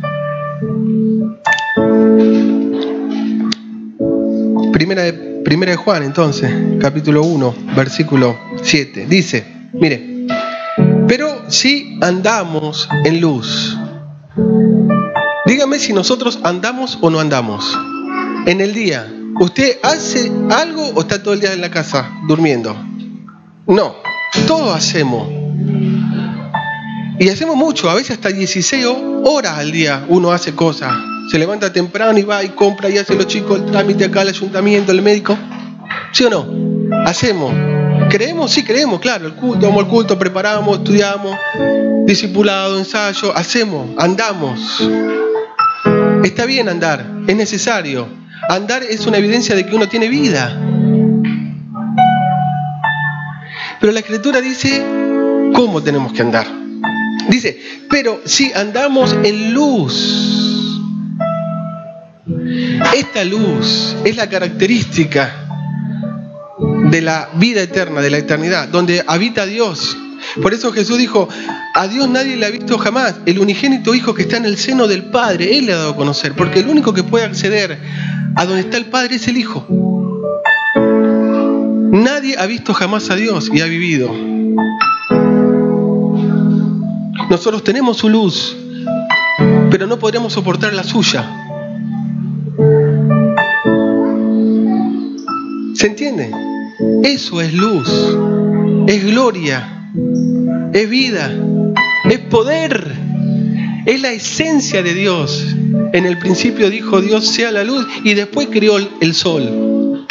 Primera de, primera de Juan, entonces, capítulo uno, versículo siete. Dice, mire, pero si andamos en luz. Dígame si nosotros andamos o no andamos. En el día, ¿usted hace algo o está todo el día en la casa durmiendo? No, todos hacemos. Y hacemos mucho, a veces hasta dieciséis horas al día uno hace cosas. Se levanta temprano y va y compra y hace los chicos el trámite acá al ayuntamiento, el médico. ¿Sí o no? Hacemos. ¿Creemos? Sí, creemos, claro. El culto, vamos al culto, preparamos, estudiamos, discipulado, ensayo, hacemos, andamos. Está bien andar, es necesario. Andar es una evidencia de que uno tiene vida. Pero la Escritura dice cómo tenemos que andar. Dice, pero si andamos en luz. Esta luz es la característica de la vida eterna, de la eternidad, donde habita Dios. Por eso Jesús dijo, a Dios nadie le ha visto jamás. El unigénito Hijo que está en el seno del Padre, Él le ha dado a conocer. Porque el único que puede acceder a donde está el Padre es el Hijo. Nadie ha visto jamás a Dios y ha vivido. Nosotros tenemos su luz, pero no podríamos soportar la suya. ¿Se entiende? Eso es luz, es gloria, es vida, es poder, es la esencia de Dios. En el principio dijo Dios sea la luz y después creó el sol.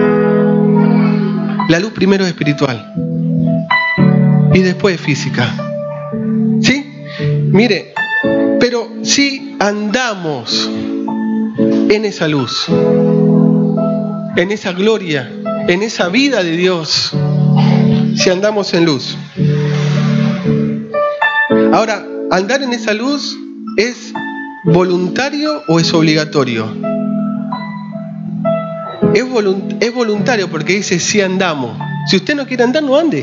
La luz primero es espiritual y después es física. ¿Sí? Mire, pero si andamos en esa luz, en esa gloria, en esa vida de Dios, si andamos en luz. Ahora, ¿andar en esa luz es voluntario o es obligatorio? Es, volunt- es voluntario porque dice si andamos. Si usted no quiere andar, no ande.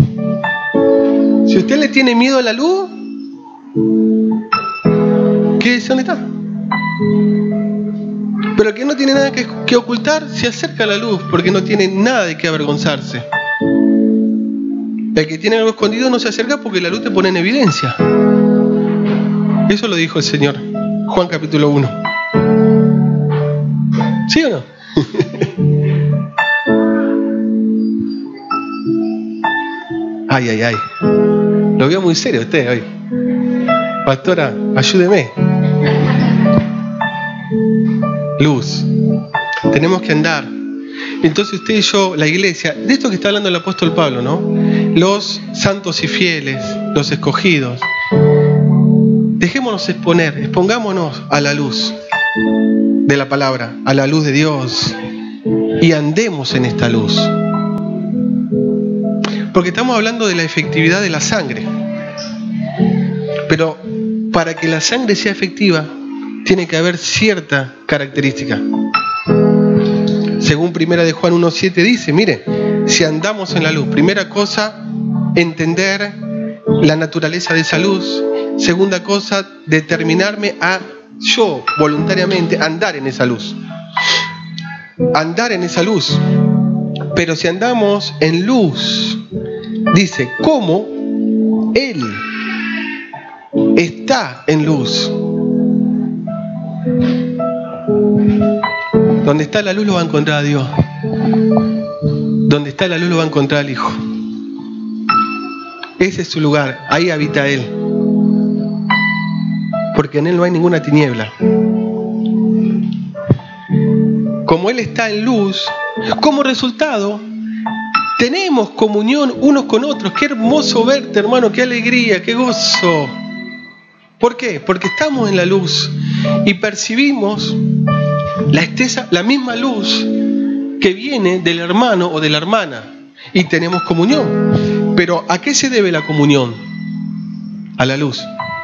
Si usted le tiene miedo a la luz, ¿qué dónde está? Pero el que no tiene nada que, que ocultar, se acerca a la luz porque no tiene nada de qué avergonzarse. El que tiene algo escondido no se acerca porque la luz te pone en evidencia. Eso lo dijo el Señor, Juan capítulo uno. ¿Sí o no? Ay, ay, ay. Lo veo muy serio usted hoy. Pastora, ayúdeme. Luz. Tenemos que andar. Entonces usted y yo, la iglesia, de esto que está hablando el apóstol Pablo, ¿no? Los santos y fieles, los escogidos. Dejémonos exponer, expongámonos a la luz de la palabra, a la luz de Dios, y andemos en esta luz. Porque estamos hablando de la efectividad de la sangre. Pero para que la sangre sea efectiva, tiene que haber cierta característica. Según primera de Juan uno siete dice, mire, si andamos en la luz, primera cosa, entender la naturaleza de esa luz. Segunda cosa, determinarme a yo voluntariamente andar en esa luz. Andar en esa luz. Pero si andamos en luz, dice, ¿cómo Él está en luz? Donde está la luz lo va a encontrar a Dios. Donde está la luz lo va a encontrar al Hijo. Ese es su lugar, ahí habita Él. Porque en Él no hay ninguna tiniebla. Como Él está en luz, como resultado, tenemos comunión unos con otros. Qué hermoso verte, hermano, qué alegría, qué gozo. ¿Por qué? Porque estamos en la luz y percibimos la, estesa, la misma luz que viene del hermano o de la hermana y tenemos comunión. Pero ¿a qué se debe la comunión? A la luz.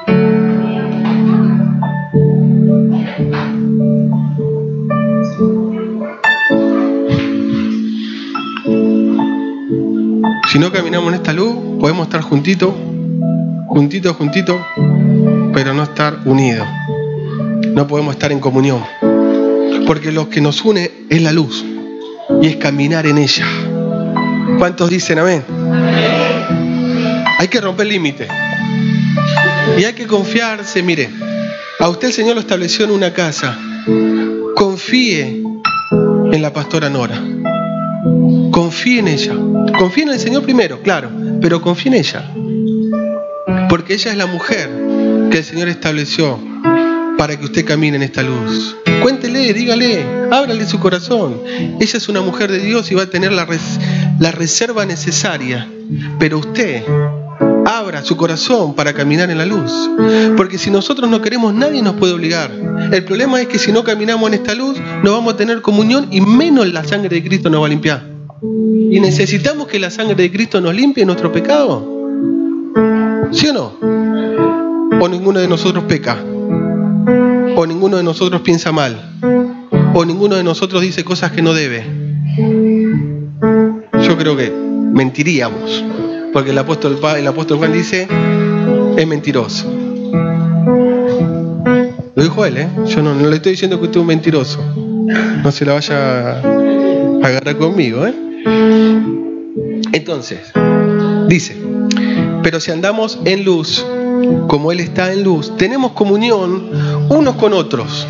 Si no caminamos en esta luz, podemos estar juntitos, juntitos, juntitos, pero no estar unidos. No podemos estar en comunión. Porque lo que nos une es la luz y es caminar en ella. ¿Cuántos dicen amén? Hay que romper límites. Y hay que confiarse. Mire, a usted el Señor lo estableció en una casa. Confíe en la pastora Nora. Confíe en ella. Confíe en el Señor primero, claro, pero confíe en ella. Porque ella es la mujer que el Señor estableció para que usted camine en esta luz. Cuéntele, dígale, ábrale su corazón. Ella es una mujer de Dios y va a tener la, res, la reserva necesaria. Pero usted abra su corazón para caminar en la luz. Porque si nosotros no queremos, nadie nos puede obligar. El problema es que si no caminamos en esta luz, no vamos a tener comunión y menos la sangre de Cristo nos va a limpiar. Y necesitamos que la sangre de Cristo nos limpie nuestro pecado. ¿Sí o no? O ninguno de nosotros peca. O ninguno de nosotros piensa mal. O ninguno de nosotros dice cosas que no debe. Yo creo que mentiríamos. Porque el apóstol, el apóstol Juan dice, es mentiroso. Lo dijo él, ¿eh? Yo no, no le estoy diciendo que usted es un mentiroso. No se la vaya a agarrar conmigo, ¿eh? Entonces, dice, pero si andamos en luz, como Él está en luz, tenemos comunión unos con otros.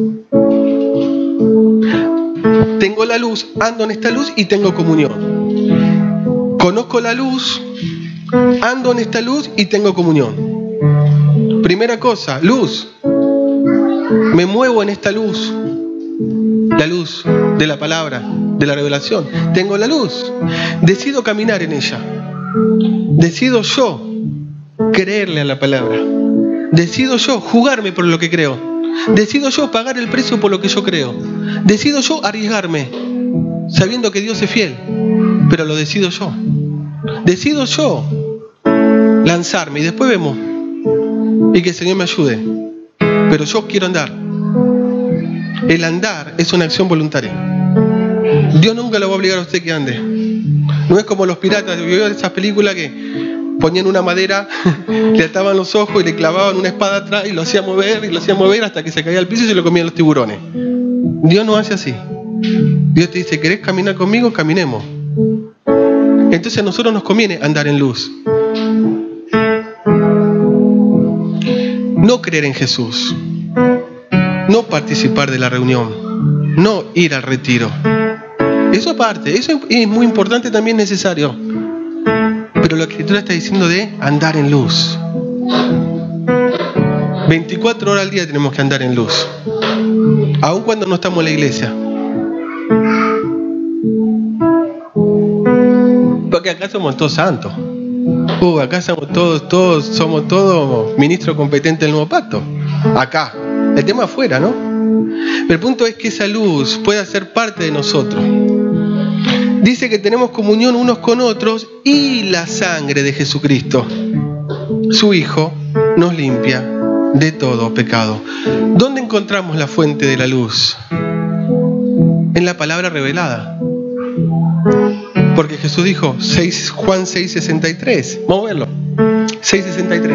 Tengo la luz, ando en esta luz y tengo comunión. Conozco la luz, ando en esta luz y tengo comunión. Primera cosa, luz. Me muevo en esta luz. La luz de la palabra, de la revelación. Tengo la luz. Decido caminar en ella. Decido yo creerle a la palabra. Decido yo jugarme por lo que creo. Decido yo pagar el precio por lo que yo creo. Decido yo arriesgarme, sabiendo que Dios es fiel, pero lo decido yo. Decido yo lanzarme y después vemos. Y que el Señor me ayude. Pero yo quiero andar. El andar es una acción voluntaria. Dios nunca lo va a obligar a usted que ande. No es como los piratas. Yo veo esas películas que ponían una madera, le ataban los ojos y le clavaban una espada atrás y lo hacían mover y lo hacían mover hasta que se caía al piso y se lo comían los tiburones. Dios no hace así. Dios te dice, ¿querés caminar conmigo? Caminemos. Entonces a nosotros nos conviene andar en luz. No creer en Jesús. No participar de la reunión. No ir al retiro. Eso aparte, eso es muy importante, también necesario. Pero la Escritura está diciendo de andar en luz. veinticuatro horas al día tenemos que andar en luz. Aun cuando no estamos en la iglesia. Porque acá somos todos santos. Uh, acá somos todos, todos, somos todos ministros competentes del nuevo pacto. Acá. El tema afuera, ¿no? Pero el punto es que esa luz pueda ser parte de nosotros. Dice que tenemos comunión unos con otros y la sangre de Jesucristo, su Hijo, nos limpia de todo pecado. ¿Dónde encontramos la fuente de la luz? En la palabra revelada. Porque Jesús dijo, Juan seis sesenta y tres. Vamos a verlo. seis sesenta y tres.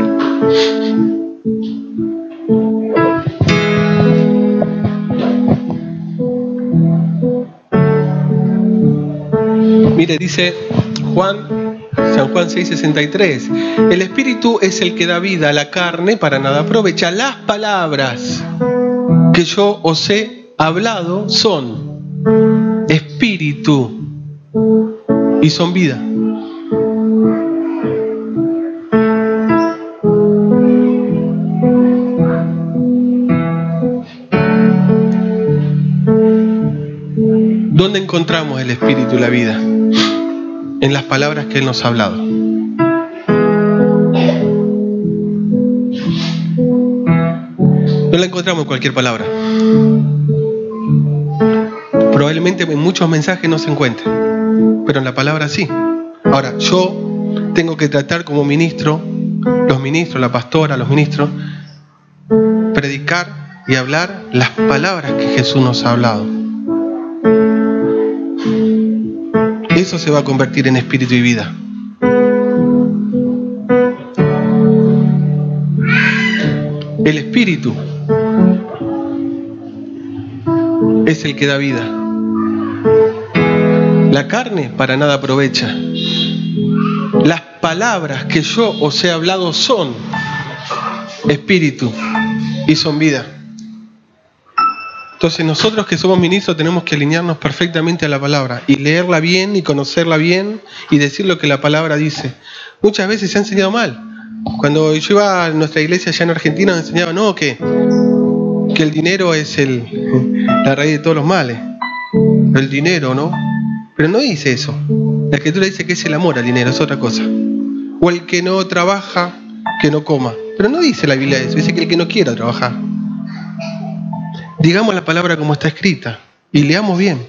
Mire, dice Juan, San Juan seis sesenta y tres. El Espíritu es el que da vida a la carne, para nada aprovecha. Las palabras que yo os he hablado son Espíritu y son vida. ¿Dónde encontramos el Espíritu y la vida? En las palabras que Él nos ha hablado. No la encontramos en cualquier palabra. Probablemente en muchos mensajes no se encuentre, pero en la palabra sí. Ahora, yo tengo que tratar como ministro, los ministros, la pastora, los ministros, predicar y hablar las palabras que Jesús nos ha hablado. Eso se va a convertir en espíritu y vida. El espíritu es el que da vida. La carne para nada aprovecha. Las palabras que yo os he hablado son espíritu y son vida. Entonces nosotros que somos ministros tenemos que alinearnos perfectamente a la palabra y leerla bien y conocerla bien y decir lo que la palabra dice. Muchas veces se ha enseñado mal. Cuando yo iba a nuestra iglesia allá en Argentina nos enseñaban, no, que que el dinero es el, la raíz de todos los males. El dinero, ¿no? Pero no dice eso. La Escritura dice que es el amor al dinero, es otra cosa. O el que no trabaja, que no coma. Pero no dice la Biblia eso, dice que el que no quiera trabajar. Digamos la palabra como está escrita y leamos bien.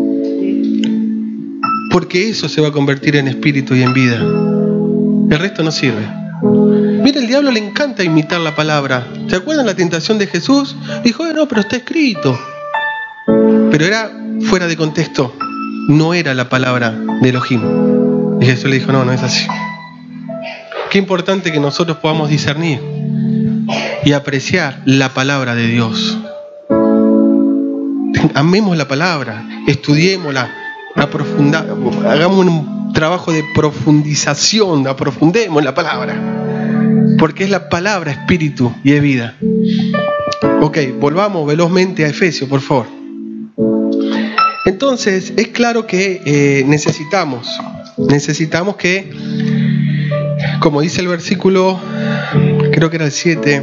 Porque eso se va a convertir en espíritu y en vida. El resto no sirve. Mira, el diablo le encanta imitar la palabra. ¿Se acuerdan la tentación de Jesús? Dijo, no, pero está escrito. Pero era fuera de contexto. No era la palabra de Elohim. Y Jesús le dijo, no, no es así. Qué importante que nosotros podamos discernir y apreciar la palabra de Dios. Amemos la palabra, estudiémosla, aprofunda, hagamos un trabajo de profundización, aprofundemos la palabra, porque es la palabra espíritu y es vida. Ok, volvamos velozmente a Efesios, por favor. Entonces, es claro que eh, necesitamos, necesitamos que, como dice el versículo, creo que era el siete,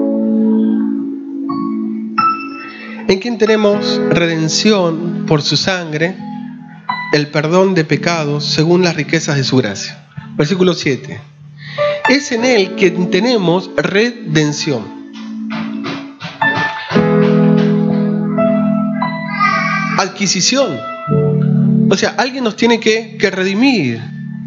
en quien tenemos redención por su sangre, el perdón de pecados según las riquezas de su gracia. Versículo siete. Es en él que tenemos redención. Adquisición. O sea, alguien nos tiene que, que redimir.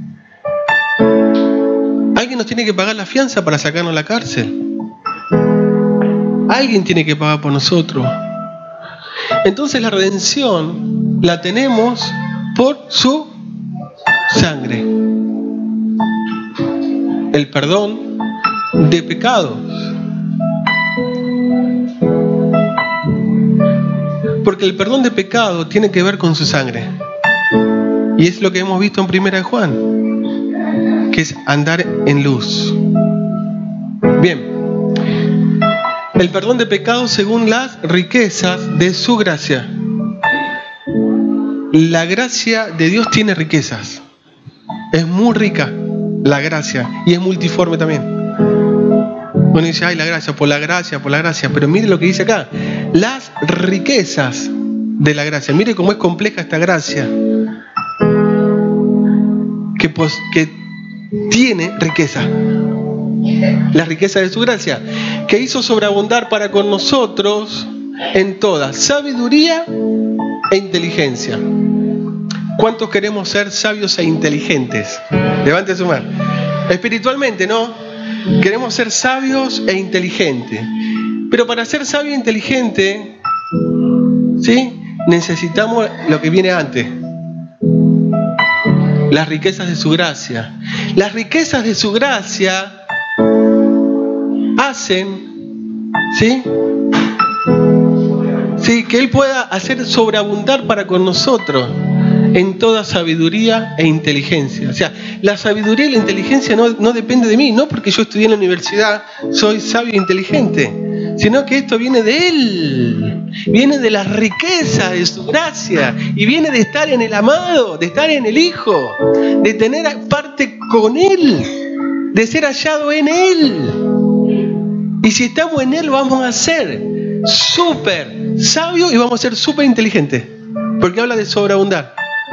Alguien nos tiene que pagar la fianza para sacarnos de la cárcel. Alguien tiene que pagar por nosotros. Entonces la redención la tenemos por su sangre. El perdón de pecados. Porque el perdón de pecado tiene que ver con su sangre. Y es lo que hemos visto en Primera de Juan, que es andar en luz. Bien. El perdón de pecados según las riquezas de su gracia. La gracia de Dios tiene riquezas. Es muy rica la gracia y es multiforme también. Uno dice, ay, la gracia, por la gracia, por la gracia. Pero mire lo que dice acá. Las riquezas de la gracia. Mire cómo es compleja esta gracia. Que, pues, que tiene riqueza. La riqueza de su gracia, que hizo sobreabundar para con nosotros en toda sabiduría e inteligencia. ¿Cuántos queremos ser sabios e inteligentes? Levante su mano. Espiritualmente, ¿no? Queremos ser sabios e inteligentes. Pero para ser sabio e inteligente, ¿sí? Necesitamos lo que viene antes. Las riquezas de su gracia. Las riquezas de su gracia hacen, ¿sí? Sí, que Él pueda hacer sobreabundar para con nosotros en toda sabiduría e inteligencia. O sea, la sabiduría y la inteligencia no, no depende de mí, no porque yo estudié en la universidad soy sabio e inteligente, sino que esto viene de Él, viene de la riqueza de su gracia y viene de estar en el amado, de estar en el Hijo, de tener parte con Él, de ser hallado en Él. Y si estamos en Él vamos a ser súper sabios y vamos a ser súper inteligentes, porque habla de sobreabundar.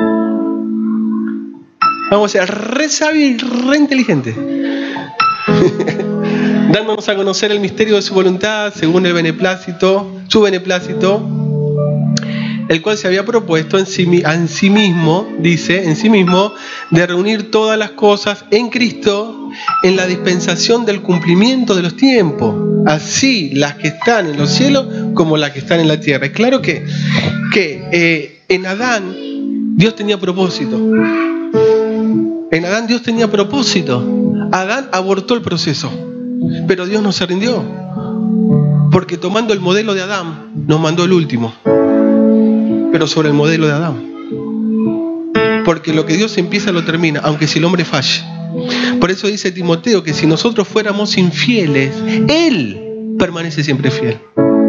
Vamos a ser re sabios y re inteligentes. Dándonos a conocer el misterio de su voluntad según el beneplácito, su beneplácito, el cual se había propuesto en sí, en sí mismo, dice, en sí mismo, de reunir todas las cosas en Cristo en la dispensación del cumplimiento de los tiempos, así las que están en los cielos como las que están en la tierra. Es claro que, que eh, en Adán Dios tenía propósito. En Adán Dios tenía propósito. Adán abortó el proceso, pero Dios no se rindió, porque tomando el modelo de Adán nos mandó el último, pero sobre el modelo de Adán, porque lo que Dios empieza lo termina, aunque si el hombre falle. Por eso dice Timoteo que si nosotros fuéramos infieles, Él permanece siempre fiel.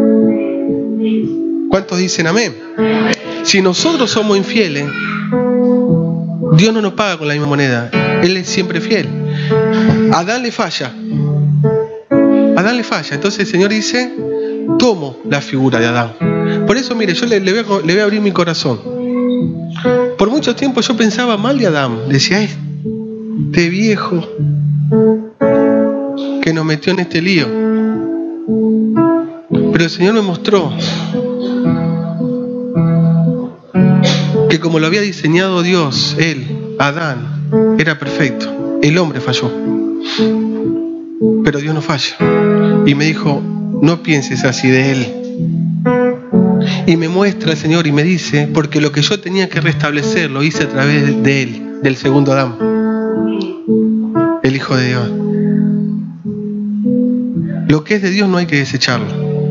¿Cuántos dicen amén? Si nosotros somos infieles, Dios no nos paga con la misma moneda. Él es siempre fiel. Adán le falla. Adán le falla. Entonces el Señor dice, tomo la figura de Adán. Por eso, mire, yo le, le, voy a, le voy a abrir mi corazón. Por mucho tiempo yo pensaba mal de Adán. Decía, este viejo que nos metió en este lío. Pero el Señor me mostró que como lo había diseñado Dios, Él, Adán, era perfecto. El hombre falló, pero Dios no falla. Y me dijo, no pienses así de Él. Y me muestra el Señor y me dice, porque lo que yo tenía que restablecer lo hice a través de Él, del segundo Adán, el Hijo de Dios. Lo que es de Dios no hay que desecharlo.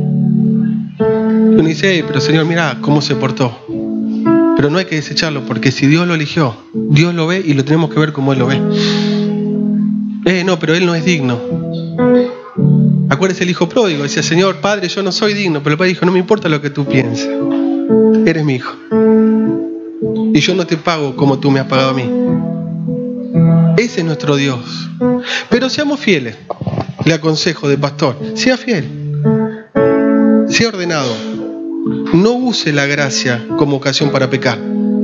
Uno dice, pero Señor, mira cómo se portó. Pero no hay que desecharlo, porque si Dios lo eligió, Dios lo ve y lo tenemos que ver como Él lo ve. Eh, no, pero Él no es digno. Acuérdese el hijo pródigo, decía, Señor, Padre, yo no soy digno. Pero el Padre dijo, no me importa lo que tú piensas. Eres mi hijo. Y yo no te pago como tú me has pagado a mí. Ese es nuestro Dios. Pero seamos fieles. Le aconsejo de pastor, sea fiel. Sea ordenado. No use la gracia como ocasión para pecar.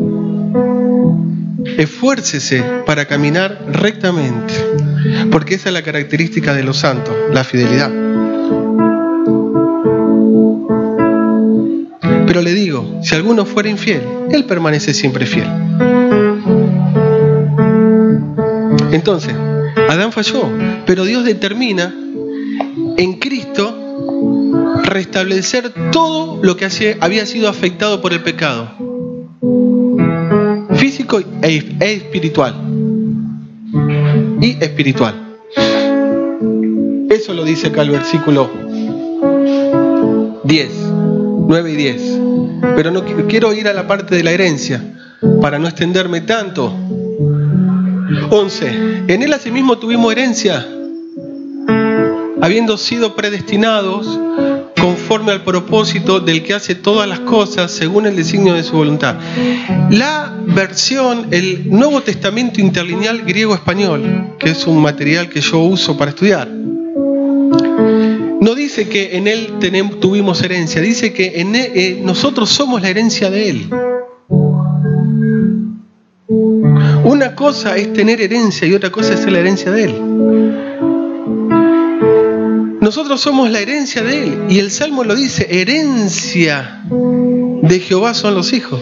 Esfuércese para caminar rectamente, porque esa es la característica de los santos, la fidelidad. Pero le digo, si alguno fuera infiel, él permanece siempre fiel. Entonces, Adán falló, pero Dios determina en Cristo restablecer todo lo que había sido afectado por el pecado, físico e espiritual. Y espiritual. Eso lo dice acá el versículo diez, nueve y diez. Pero no quiero ir a la parte de la herencia para no extenderme tanto. once. En él asimismo tuvimos herencia, habiendo sido predestinados conforme al propósito del que hace todas las cosas según el designio de su voluntad. La versión, el Nuevo Testamento interlineal griego-español, que es un material que yo uso para estudiar, no dice que en él tenemos, tuvimos herencia, dice que en él, eh, nosotros somos la herencia de él. Una cosa es tener herencia y otra cosa es ser la herencia de él. Nosotros somos la herencia de Él. Y el Salmo lo dice, herencia de Jehová son los hijos.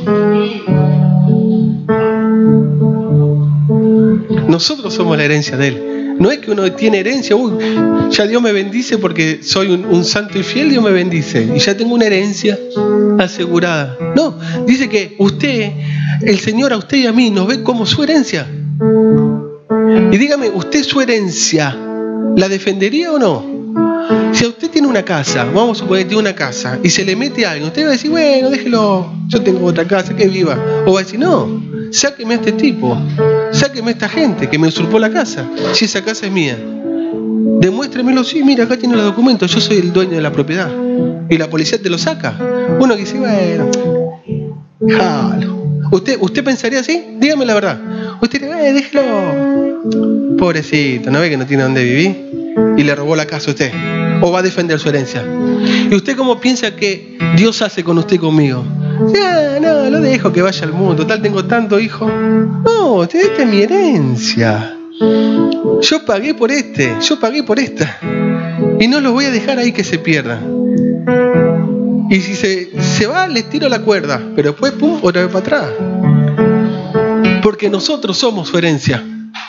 Nosotros somos la herencia de Él. No es que uno tiene herencia, uy, ya Dios me bendice porque soy un, un santo y fiel, Dios me bendice. Y ya tengo una herencia asegurada. No, dice que usted, el Señor a usted y a mí nos ve como su herencia. Y dígame, ¿usted su herencia la defendería o no? Si a usted tiene una casa, vamos a suponer que tiene una casa y se le mete a alguien, usted va a decir, bueno, déjelo, yo tengo otra casa, que viva. O va a decir, no, sáqueme a este tipo, sáqueme a esta gente que me usurpó la casa, si esa casa es mía. Demuéstremelo, sí, mira, acá tiene los documentos, yo soy el dueño de la propiedad. Y la policía te lo saca. Uno que dice, bueno, jalo. ¿Usted, ¿Usted pensaría así? Dígame la verdad. Usted dice, eh, déjelo. Pobrecito, ¿no ve que no tiene dónde vivir? Y le robó la casa a usted. ¿O va a defender su herencia? ¿Y usted cómo piensa que Dios hace con usted y conmigo? Ya, no, lo dejo que vaya al mundo. Total, tengo tanto hijo. No, esta es mi herencia. Yo pagué por este, yo pagué por esta. Y no los voy a dejar ahí que se pierdan. Y si se, se va, les tiro la cuerda. Pero después, pum, otra vez para atrás. Porque nosotros somos su herencia.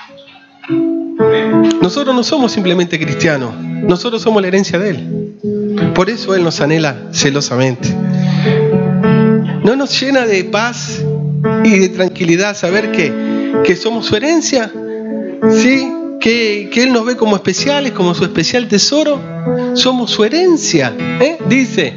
Nosotros no somos simplemente cristianos. Nosotros somos la herencia de Él. Por eso Él nos anhela celosamente. ¿No nos llena de paz y de tranquilidad saber que, que somos su herencia? ¿Sí? Que, que Él nos ve como especiales, como su especial tesoro. Somos su herencia. ¿eh? Dice,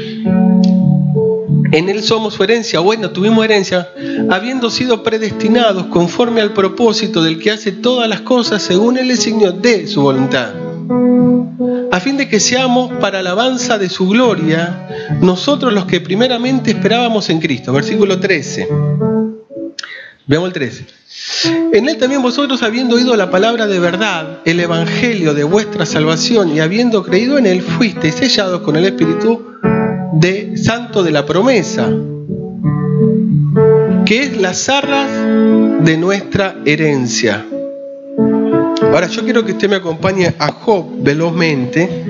en Él somos su herencia. Bueno, tuvimos herencia, habiendo sido predestinados conforme al propósito del que hace todas las cosas según el designio de su voluntad, a fin de que seamos para alabanza de su gloria, nosotros los que primeramente esperábamos en Cristo. Versículo trece. Veamos el trece. En él también vosotros, habiendo oído la palabra de verdad, el evangelio de vuestra salvación, y habiendo creído en él, fuisteis sellados con el Espíritu de Santo de la promesa, que es las arras de nuestra herencia. Ahora yo quiero que usted me acompañe a Job velozmente.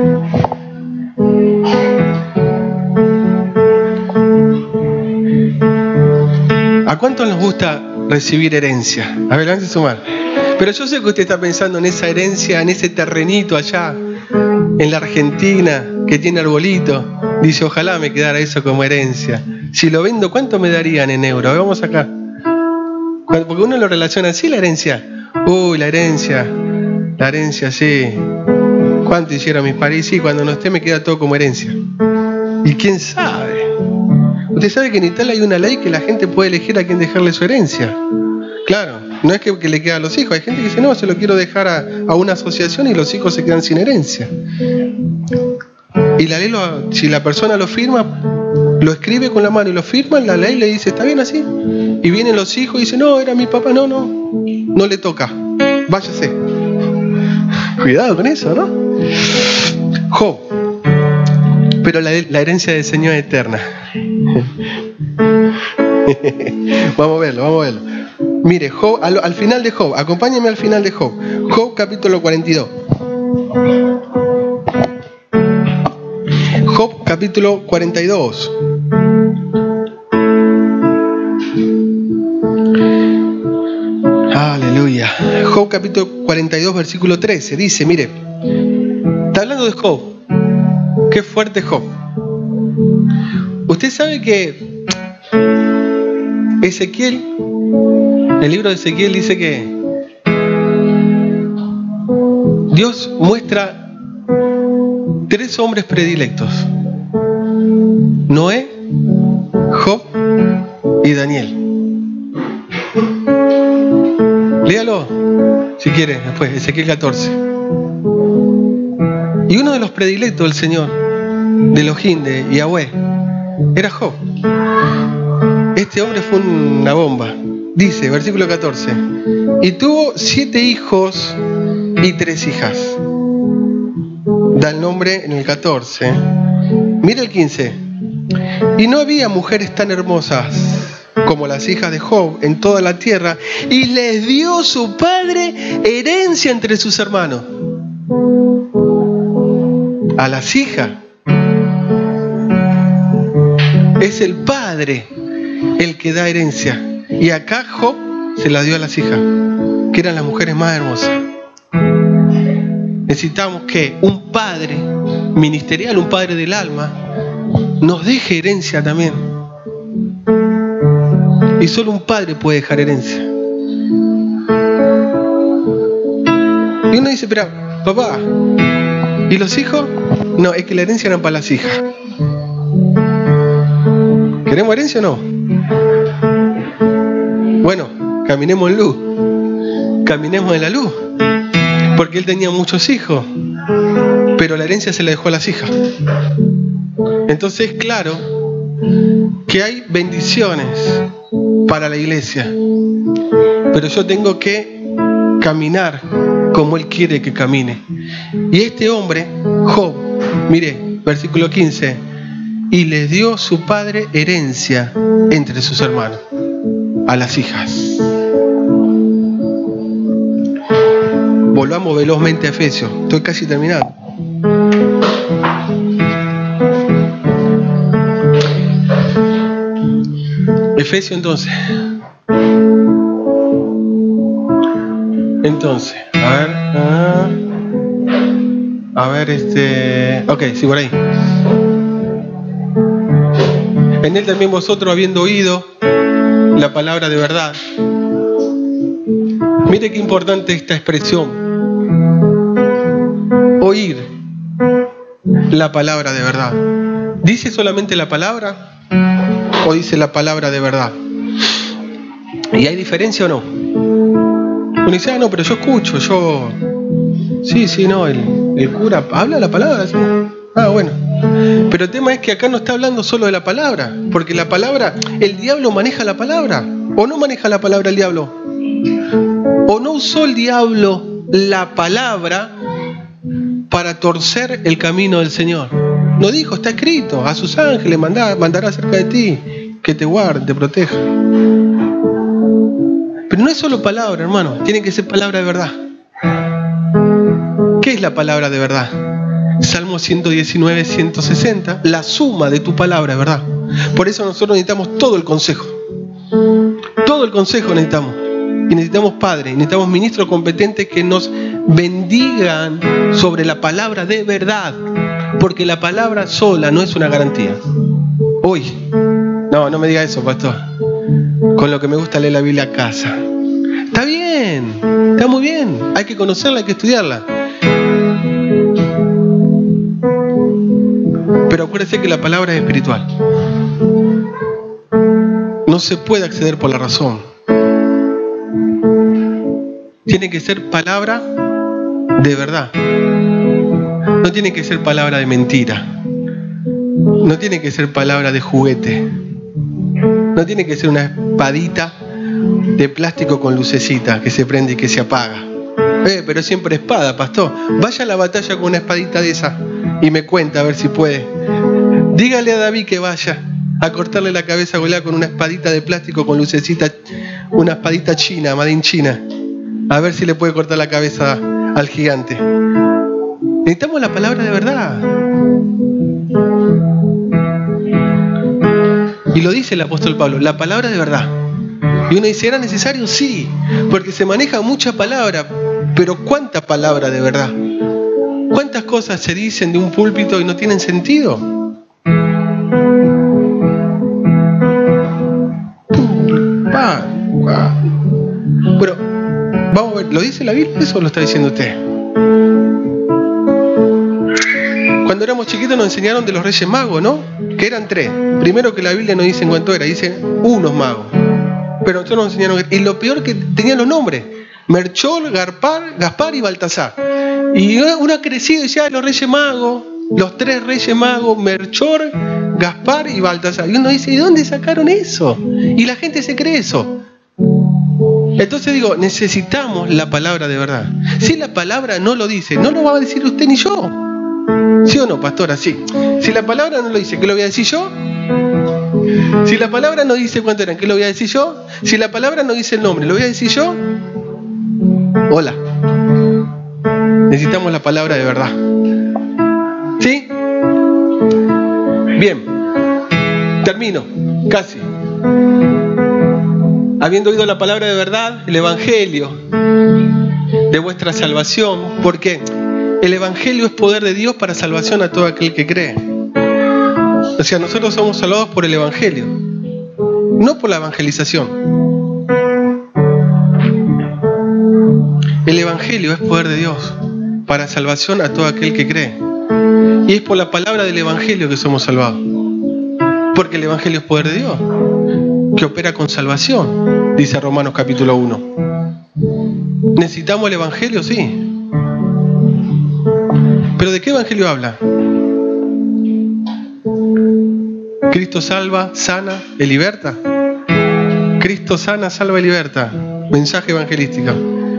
¿A cuántos nos gusta recibir herencia? A ver, levante su mano. Pero yo sé que usted está pensando en esa herencia, en ese terrenito allá, en la Argentina, que tiene arbolito. Dice, ojalá me quedara eso como herencia. Si lo vendo, ¿cuánto me darían en euros? Vamos acá. Porque uno lo relaciona así, la herencia. Uy, la herencia. La herencia, sí. ¿Cuánto hicieron mis padres? Sí, cuando no esté me queda todo como herencia. ¿Y quién sabe? Usted sabe que en Italia hay una ley que la gente puede elegir a quién dejarle su herencia. Claro, no es que, que le queda a los hijos. Hay gente que dice, no, se lo quiero dejar a, a una asociación y los hijos se quedan sin herencia. Y la ley, lo, si la persona lo firma, lo escribe con la mano y lo firma, la ley le dice, ¿está bien así? Y vienen los hijos y dicen, no, era mi papá, no, no, no le toca, váyase. Cuidado con eso, ¿no? Job. Pero la, la herencia del Señor es eterna. Vamos a verlo, vamos a verlo. Mire, Job, al, al final de Job, acompáñenme al final de Job. Job capítulo cuarenta y dos. Job capítulo cuarenta y dos. Aleluya. Job capítulo cuarenta y dos, versículo trece. Dice, mire, está hablando de Job. Qué fuerte Job. Usted sabe que Ezequiel, el libro de Ezequiel dice que Dios muestra tres hombres predilectos: Noé, Job y Daniel. Léalo si quiere después, Ezequiel catorce. Y uno de los predilectos del Señor, de Elohim, de Yahweh, era Job. Este hombre fue una bomba. Dice, versículo catorce, y tuvo siete hijos y tres hijas. Da el nombre en el catorce. Mira el quince. Y no había mujeres tan hermosas como las hijas de Job en toda la tierra, y les dio su padre herencia entre sus hermanos. A las hijas. Es el padre el que da herencia. Y acá Job se la dio a las hijas, que eran las mujeres más hermosas. Necesitamos que un padre ministerial, un padre del alma, nos deje herencia también. Y solo un padre puede dejar herencia. Y uno dice, pero papá, ¿y los hijos? No, es que la herencia era para las hijas. ¿Queremos herencia o no? Bueno, caminemos en luz. Caminemos en la luz. Porque él tenía muchos hijos, pero la herencia se la dejó a las hijas. Entonces, claro que hay bendiciones para la iglesia, pero yo tengo que caminar como él quiere que camine. Y este hombre, Job, mire, versículo quince, y les dio su padre herencia entre sus hermanos, a las hijas. Volvamos velozmente a Efesios, estoy casi terminando. Efesios entonces. Entonces, a ver. Ah, a ver, este. Ok, sí, por ahí. En él también vosotros, habiendo oído la palabra de verdad. Mire qué importante esta expresión. Oír la palabra de verdad. ¿Dice solamente la palabra o dice la palabra de verdad? ¿Y hay diferencia o no? Uno dice, ah, no, pero yo escucho, yo... Sí, sí, no, el, el cura habla la palabra, ¿sí? Ah, bueno. Pero el tema es que acá no está hablando solo de la palabra, porque la palabra, el diablo maneja la palabra, ¿O no maneja la palabra el diablo? ¿O no usó el diablo la palabra para torcer el camino del Señor? No dijo, está escrito, a sus ángeles mandará, mandará cerca de ti, que te guarden, te proteja. Pero no es solo palabra, hermano, tiene que ser palabra de verdad. ¿Qué es la palabra de verdad? Salmo ciento diecinueve, ciento sesenta, la suma de tu palabra es verdad. Por eso nosotros necesitamos todo el consejo. Todo el consejo necesitamos. Y necesitamos padres, necesitamos ministros competentes que nos bendigan sobre la palabra de verdad. Porque la palabra sola no es una garantía. Uy, no, no me diga eso, pastor. Con lo que me gusta leer la Biblia a casa. Está bien, está muy bien. Hay que conocerla, hay que estudiarla. Pero acuérdese que la palabra es espiritual. No se puede acceder por la razón. Tiene que ser palabra de verdad. No tiene que ser palabra de mentira. No tiene que ser palabra de juguete. No tiene que ser una espadita de plástico con lucecita que se prende y que se apaga. Eh, pero siempre espada, pastor. Vaya a la batalla con una espadita de esa y me cuenta a ver si puede. Dígale a David que vaya a cortarle la cabeza a Goliat con una espadita de plástico con lucecita, una espadita china, made in China. A ver si le puede cortar la cabeza al gigante. Necesitamos la palabra de verdad. Y lo dice el apóstol Pablo, la palabra de verdad. Y uno dice, ¿era necesario? Sí, porque se maneja mucha palabra, pero ¿cuánta palabra de verdad? ¿Cuántas cosas se dicen de un púlpito y no tienen sentido? Bueno, vamos a ver, ¿lo dice la Biblia eso o lo está diciendo usted? Cuando éramos chiquitos nos enseñaron de los Reyes Magos, ¿no? Que eran tres. Primero que la Biblia no dice en cuánto era, dice unos magos. Pero nosotros nos enseñaron, y lo peor que tenían los nombres, Melchor, Gaspar, Gaspar y Baltasar. Y uno ha crecido y decía, los Reyes Magos, los tres Reyes Magos, Melchor, Gaspar y Baltasar. Y uno dice, ¿y dónde sacaron eso? Y la gente se cree eso. Entonces digo, necesitamos la palabra de verdad. Si la palabra no lo dice, no lo va a decir usted ni yo. ¿Sí o no, pastora? Sí. Si la palabra no lo dice, ¿qué lo voy a decir yo? Si la palabra no dice cuánto eran, ¿qué lo voy a decir yo? Si la palabra no dice el nombre, ¿lo voy a decir yo? Hola. Necesitamos la palabra de verdad. ¿Sí? Bien. Termino. Casi. Habiendo oído la palabra de verdad, el Evangelio de vuestra salvación, porque el Evangelio es poder de Dios para salvación a todo aquel que cree. O sea, nosotros somos salvados por el Evangelio, no por la evangelización. El Evangelio es poder de Dios para salvación a todo aquel que cree. Y es por la palabra del Evangelio que somos salvados. Porque el Evangelio es poder de Dios, que opera con salvación, dice Romanos capítulo uno. ¿Necesitamos el Evangelio? Sí. ¿Pero de qué Evangelio habla? Cristo salva, sana y liberta. Cristo sana, salva y liberta. Mensaje evangelístico.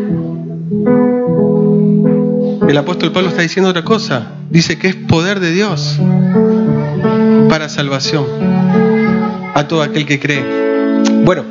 El apóstol Pablo está diciendo otra cosa. Dice que es poder de Dios para salvación a todo aquel que cree. Bueno,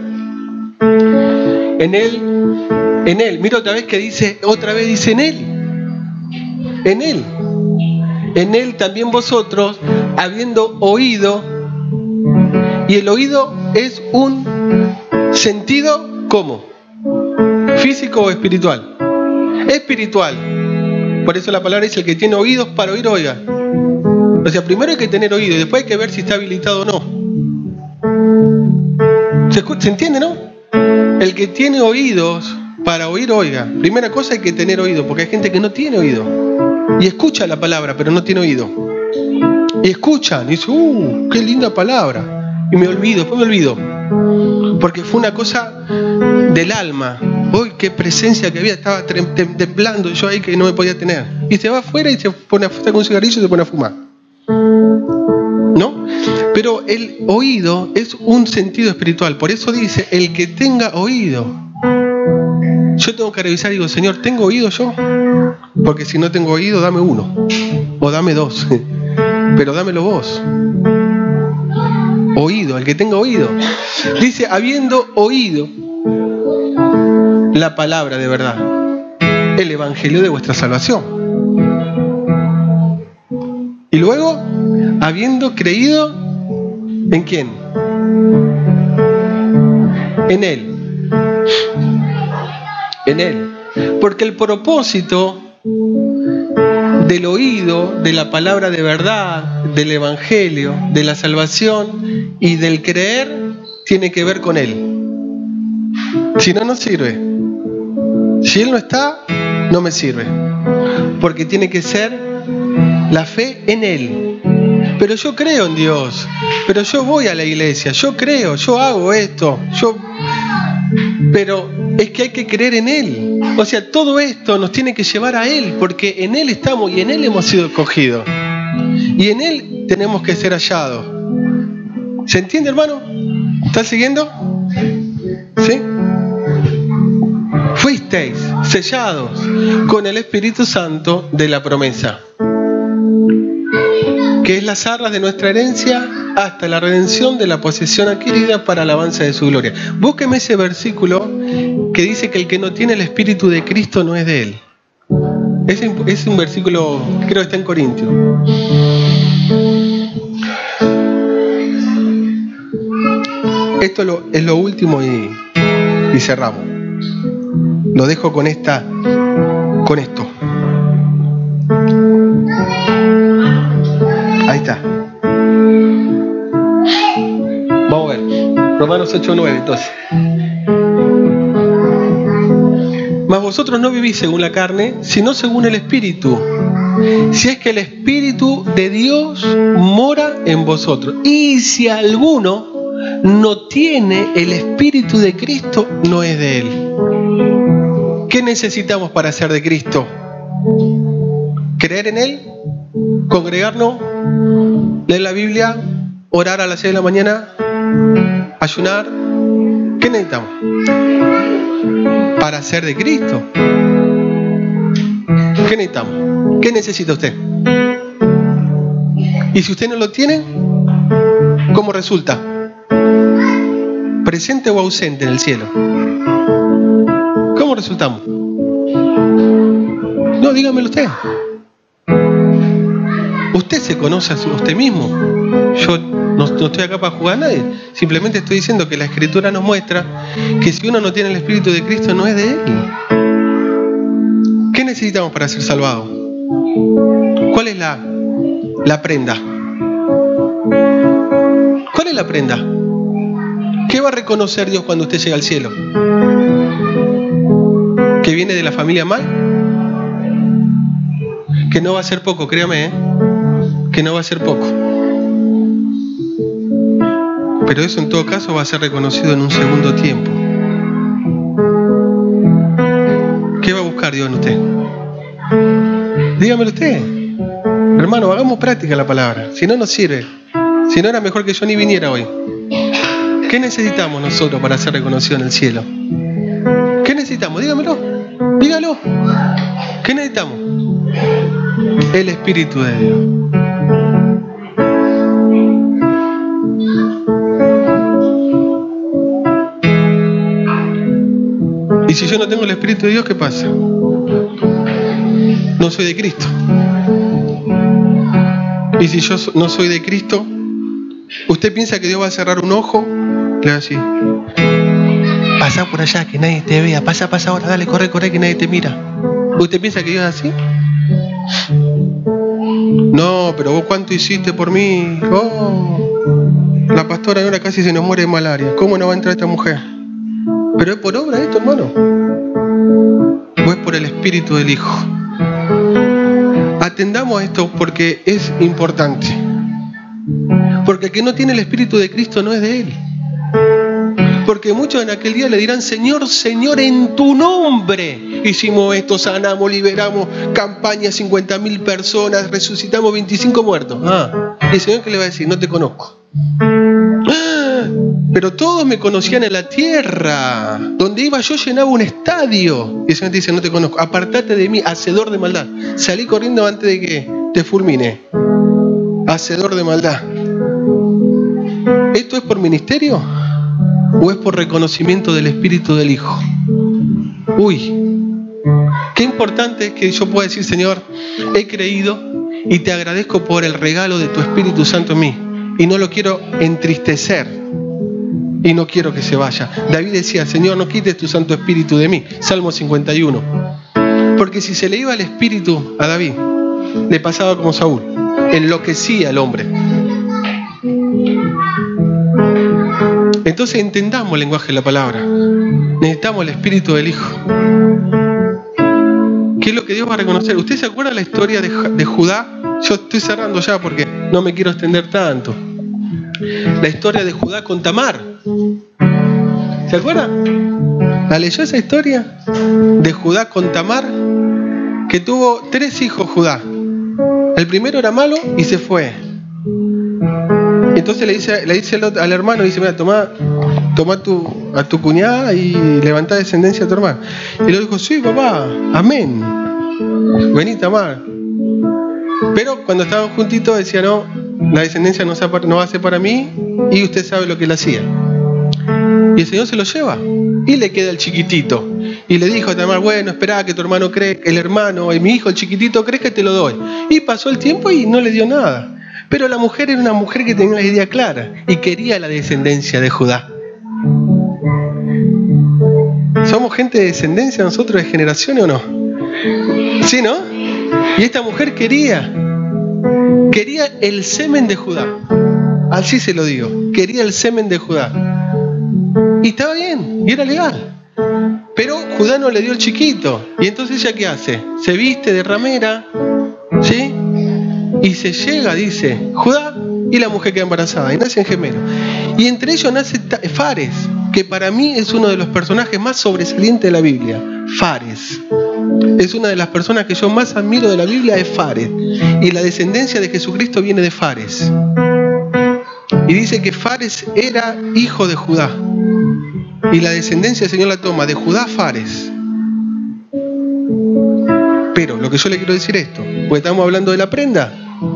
en él, en él, mira otra vez que dice, otra vez dice en él. En él. En él también vosotros, habiendo oído, y el oído es un sentido, ¿cómo? ¿Físico o espiritual? Espiritual. Por eso la palabra dice, el que tiene oídos para oír, oiga. O sea, primero hay que tener oído y después hay que ver si está habilitado o no. ¿Se, ¿Se entiende, no? El que tiene oídos para oír, oiga. Primera cosa, hay que tener oído, porque hay gente que no tiene oído. Y escucha la palabra, pero no tiene oído. Y escuchan, y dice, uh, qué linda palabra. Y me olvido, después me olvido. Porque fue una cosa del alma. Uy, qué presencia que había, estaba temblando yo ahí que no me podía tener. Y se va afuera y se pone a sacar un cigarrillo y se pone a fumar. ¿No? Pero el oído es un sentido espiritual. Por eso dice, el que tenga oído. Yo tengo que revisar y digo, Señor, ¿tengo oído yo? Porque si no tengo oído, dame uno. O dame dos. Pero dámelo vos. Oído, el que tenga oído. Dice, habiendo oído la palabra de verdad, el evangelio de vuestra salvación. Y luego, habiendo creído, ¿en quién? En Él. En Él. Porque el propósito del oído, de la palabra de verdad, del evangelio, de la salvación y del creer, tiene que ver con Él. Si no, no sirve. Si Él no está, no me sirve. Porque tiene que ser la fe en Él. Pero yo creo en Dios. Pero yo voy a la iglesia. Yo creo, yo hago esto. Yo... Pero es que hay que creer en Él. O sea, todo esto nos tiene que llevar a Él. Porque en Él estamos y en Él hemos sido escogidos. Y en Él tenemos que ser hallados. ¿Se entiende, hermano? ¿Estás siguiendo? ¿Sí? Fuisteis sellados con el Espíritu Santo de la promesa, que es las arras de nuestra herencia hasta la redención de la posesión adquirida para alabanza de su gloria. Búsqueme ese versículo que dice que el que no tiene el Espíritu de Cristo no es de Él. Es, es un versículo, creo que está en Corintios. Esto lo, es lo último y, y cerramos. Lo dejo con esta, con esto. Ahí está. Vamos a ver. Romanos ocho nueve, entonces. Mas vosotros no vivís según la carne, sino según el Espíritu. Si es que el Espíritu de Dios mora en vosotros. Y si alguno no tiene el Espíritu de Cristo, no es de Él. ¿Qué necesitamos para ser de Cristo? Creer en Él, congregarnos, leer la Biblia, orar a las seis de la mañana, ayunar. ¿Qué necesitamos para ser de Cristo? ¿Qué necesitamos? ¿Qué necesita usted? Y si usted no lo tiene, ¿cómo resulta? ¿Presente o ausente en el cielo? ¿Cómo resultamos? No, dígamelo usted. Usted se conoce a usted mismo. Yo no, no estoy acá para jugar a nadie. Simplemente estoy diciendo que la Escritura nos muestra que si uno no tiene el Espíritu de Cristo, no es de Él. ¿Qué necesitamos para ser salvados? ¿Cuál es la, la prenda? ¿Cuál es la prenda? ¿Qué va a reconocer Dios cuando usted llega al cielo? ¿Que viene de la familia mal? Que no va a ser poco, créame, ¿eh? Que no va a ser poco. Pero eso en todo caso va a ser reconocido en un segundo tiempo. ¿Qué va a buscar Dios en usted? Dígamelo usted. Hermano, hagamos práctica la palabra. Si no, nos sirve. Si no, era mejor que yo ni viniera hoy. ¿Qué necesitamos nosotros para ser reconocidos en el cielo? ¿Qué necesitamos? Dígamelo. Dígalo. ¿Qué necesitamos? El Espíritu de Dios. Y si yo no tengo el Espíritu de Dios, ¿qué pasa? No soy de Cristo. Y si yo no soy de Cristo, ¿usted piensa que Dios va a cerrar un ojo? Le va a decir, pasa por allá, que nadie te vea. Pasa, pasa ahora, dale, corre, corre, que nadie te mira. ¿Usted piensa que Dios es así? No, pero vos cuánto hiciste por mí. Oh, la pastora ahora casi se nos muere de malaria. ¿Cómo no va a entrar esta mujer? Pero es por obra esto, hermano. O es por el Espíritu del Hijo. Atendamos a esto porque es importante. Porque el que no tiene el Espíritu de Cristo no es de Él. Porque muchos en aquel día le dirán, Señor, Señor, en tu nombre hicimos esto, sanamos, liberamos, campaña, cincuenta mil personas, resucitamos veinticinco muertos. Ah, y el Señor, ¿qué le va a decir? No te conozco. ¡Ah! Pero todos me conocían en la tierra. Donde iba yo llenaba un estadio. Y el Señor te dice, no te conozco. Apartate de mí, hacedor de maldad. Salí corriendo antes de que te fulmine. Hacedor de maldad. ¿Esto es por ministerio? ¿O es por reconocimiento del Espíritu del Hijo? Uy, qué importante es que yo pueda decir, Señor, he creído y te agradezco por el regalo de tu Espíritu Santo en mí. Y no lo quiero entristecer. Y no quiero que se vaya. David decía, Señor, no quites tu Santo Espíritu de mí. Salmo cincuenta y uno. Porque si se le iba el Espíritu a David, le pasaba como Saúl. Enloquecía al hombre. Entonces entendamos el lenguaje de la palabra. Necesitamos el Espíritu del Hijo. ¿Qué es lo que Dios va a reconocer? ¿Usted se acuerda de la historia de, de Judá? Yo estoy cerrando ya porque no me quiero extender tanto. La historia de Judá con Tamar. ¿Se acuerda? ¿La leyó esa historia? De Judá con Tamar, que tuvo tres hijos Judá. El primero era malo y se fue. Entonces le dice, le dice al, al hermano, dice, mira, toma, toma tu, a tu cuñada y levantá descendencia a tu hermano. Y le dijo, sí, papá, amén. Vení, Tamar. Pero cuando estaban juntitos decía, no, la descendencia no, no va a ser para mí, y usted sabe lo que él hacía. Y el Señor se lo lleva y le queda el chiquitito. Y le dijo a Tamar, bueno, espera que tu hermano cree, el hermano, y mi hijo, el chiquitito, crees que te lo doy. Y pasó el tiempo y no le dio nada. Pero la mujer era una mujer que tenía la idea clara y quería la descendencia de Judá. ¿Somos gente de descendencia nosotros, de generaciones o no? ¿Sí, no? Y esta mujer quería, quería el semen de Judá. Así se lo digo, quería el semen de Judá. Y estaba bien, y era legal. Pero Judá no le dio el chiquito. Y entonces ella, ¿qué hace? Se viste de ramera, ¿sí? Y se llega, dice, Judá, y la mujer queda embarazada, y nacen gemelos. Y entre ellos nace Fares, que para mí es uno de los personajes más sobresalientes de la Biblia. Fares. Es una de las personas que yo más admiro de la Biblia, es Fares. Y la descendencia de Jesucristo viene de Fares. Y dice que Fares era hijo de Judá. Y la descendencia del Señor la toma de Judá a Fares. Pero lo que yo le quiero decir es esto, porque estamos hablando de la prenda.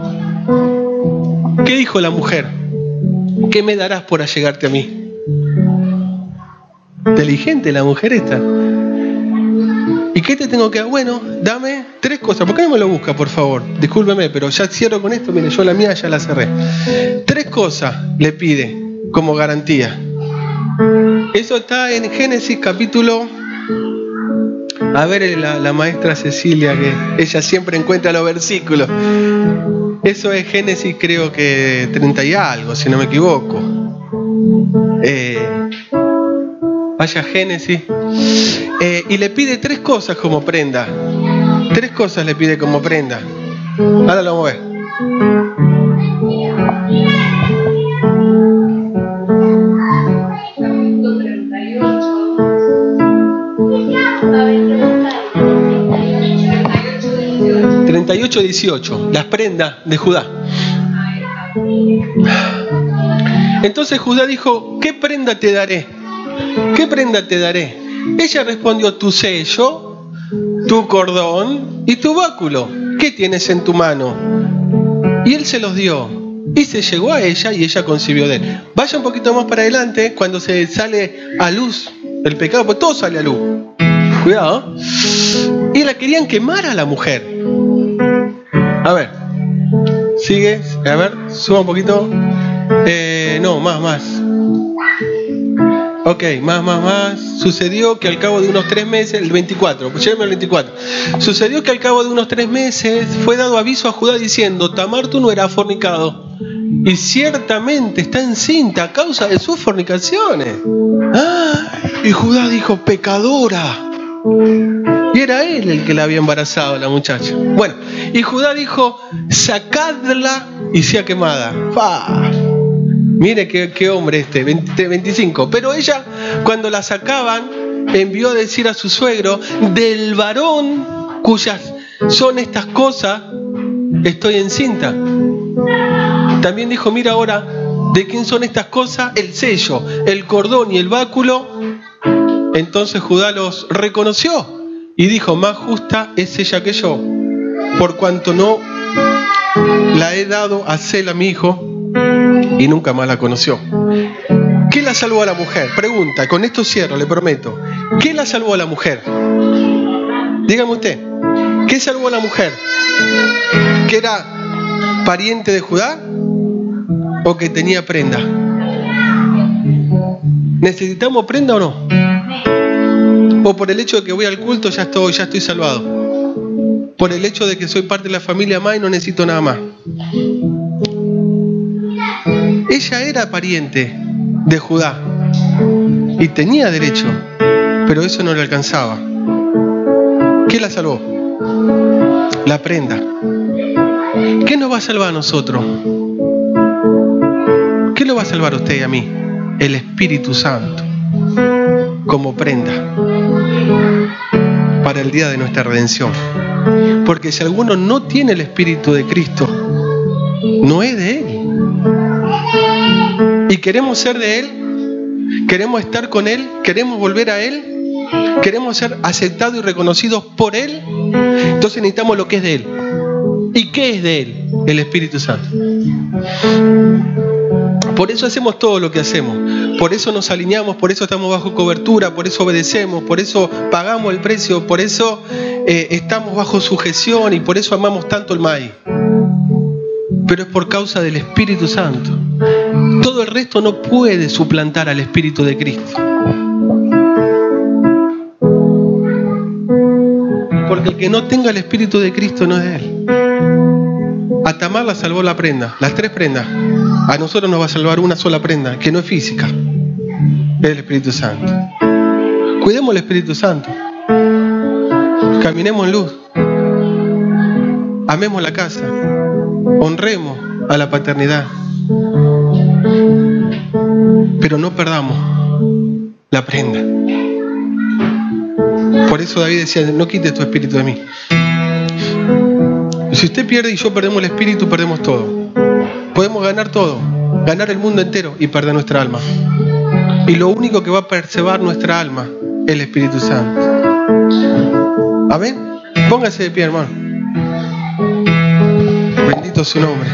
¿Qué dijo la mujer? ¿Qué me darás por allegarte a mí? Inteligente la mujer esta. ¿Y qué te tengo que dar? Bueno, dame tres cosas. ¿Por qué no me lo busca, por favor? Discúlpeme, pero ya cierro con esto. Mire, yo la mía ya la cerré. Tres cosas le pide como garantía. Eso está en Génesis capítulo... A ver, la, la maestra Cecilia, que ella siempre encuentra los versículos. Eso es Génesis, creo que treinta y algo, si no me equivoco. Eh, vaya Génesis. Eh, y le pide tres cosas como prenda. Tres cosas le pide como prenda. Ahora lo vamos a ver. treinta y ocho dieciocho, las prendas de Judá. Entonces Judá dijo, ¿qué prenda te daré? ¿Qué prenda te daré? Ella respondió, tu sello, tu cordón y tu báculo. ¿Qué tienes en tu mano? Y él se los dio. Y se llegó a ella y ella concibió de él. Vaya un poquito más para adelante, cuando se sale a luz el pecado, pues todo sale a luz. Cuidado. Y la querían quemar a la mujer. A ver, sigue, a ver, suba un poquito. Eh, no, más, más. Ok, más, más, más. Sucedió que al cabo de unos tres meses, el veinticuatro, llévame al veinticuatro. Sucedió que al cabo de unos tres meses fue dado aviso a Judá diciendo, Tamar tu nuera ha fornicado. Y ciertamente está encinta a causa de sus fornicaciones. ¡Ah! Y Judá dijo, pecadora. Y era él el que la había embarazado a la muchacha. Bueno, y Judá dijo, sacadla y sea quemada. ¡Fah! Mire qué, qué hombre este, veinte, veinticinco. Pero ella, cuando la sacaban, envió a decir a su suegro, del varón cuyas son estas cosas, estoy encinta. También dijo, mira ahora, ¿de quién son estas cosas? El sello, el cordón y el báculo. Entonces Judá los reconoció y dijo, más justa es ella que yo, por cuanto no la he dado a Sela mi hijo, y nunca más la conoció. ¿Qué la salvó a la mujer? Pregunta, con esto cierro, le prometo. ¿Qué la salvó a la mujer? Dígame usted, ¿qué salvó a la mujer? ¿Que era pariente de Judá o que tenía prenda? ¿Necesitamos prenda o no? ¿O por el hecho de que voy al culto ya estoy, ya estoy salvado? ¿Por el hecho de que soy parte de la familia más y no necesito nada más? Ella era pariente de Judá y tenía derecho, pero eso no le alcanzaba. ¿Qué la salvó? La prenda. ¿Qué nos va a salvar a nosotros? ¿Qué lo va a salvar a usted y a mí? El Espíritu Santo, como prenda para el día de nuestra redención. Porque si alguno no tiene el Espíritu de Cristo, no es de Él. Y queremos ser de Él, queremos estar con Él, queremos volver a Él, queremos ser aceptados y reconocidos por Él, entonces necesitamos lo que es de Él. ¿Y qué es de Él? El Espíritu Santo. Por eso hacemos todo lo que hacemos, por eso nos alineamos, por eso estamos bajo cobertura, por eso obedecemos, por eso pagamos el precio, por eso eh, estamos bajo sujeción y por eso amamos tanto el maíz. Pero es por causa del Espíritu Santo. Todo el resto no puede suplantar al Espíritu de Cristo. Porque el que no tenga el Espíritu de Cristo no es de Él. A Tamar la salvó la prenda, las tres prendas. A nosotros nos va a salvar una sola prenda, que no es física. Es el Espíritu Santo. Cuidemos el Espíritu Santo. Caminemos en luz. Amemos la casa. Honremos a la paternidad. Pero no perdamos la prenda. Por eso David decía, no quites tu espíritu de mí. Si usted pierde y yo perdemos el espíritu, perdemos todo. Podemos ganar todo, ganar el mundo entero y perder nuestra alma. Y lo único que va a preservar nuestra alma es el Espíritu Santo. Amén. Póngase de pie, hermano. Bendito su nombre.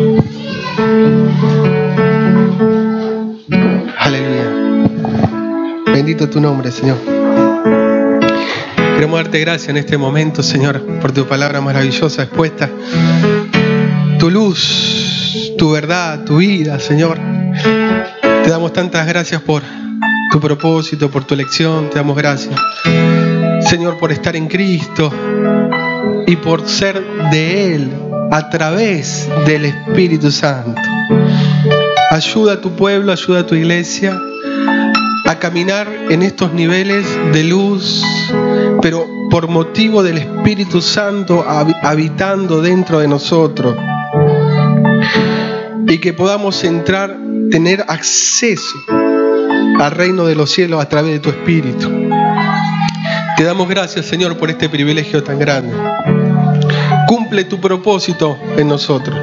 Aleluya. Bendito tu nombre, Señor. Queremos darte gracias en este momento, Señor, por tu palabra maravillosa expuesta. Tu luz, tu verdad, tu vida, Señor. Te damos tantas gracias por tu propósito, por tu elección. Te damos gracias, Señor, por estar en Cristo y por ser de Él a través del Espíritu Santo. Ayuda a tu pueblo, ayuda a tu iglesia a caminar en estos niveles de luz, pero por motivo del Espíritu Santo habitando dentro de nosotros. Y que podamos entrar, tener acceso al reino de los cielos a través de tu Espíritu. Te damos gracias, Señor, por este privilegio tan grande. Cumple tu propósito en nosotros.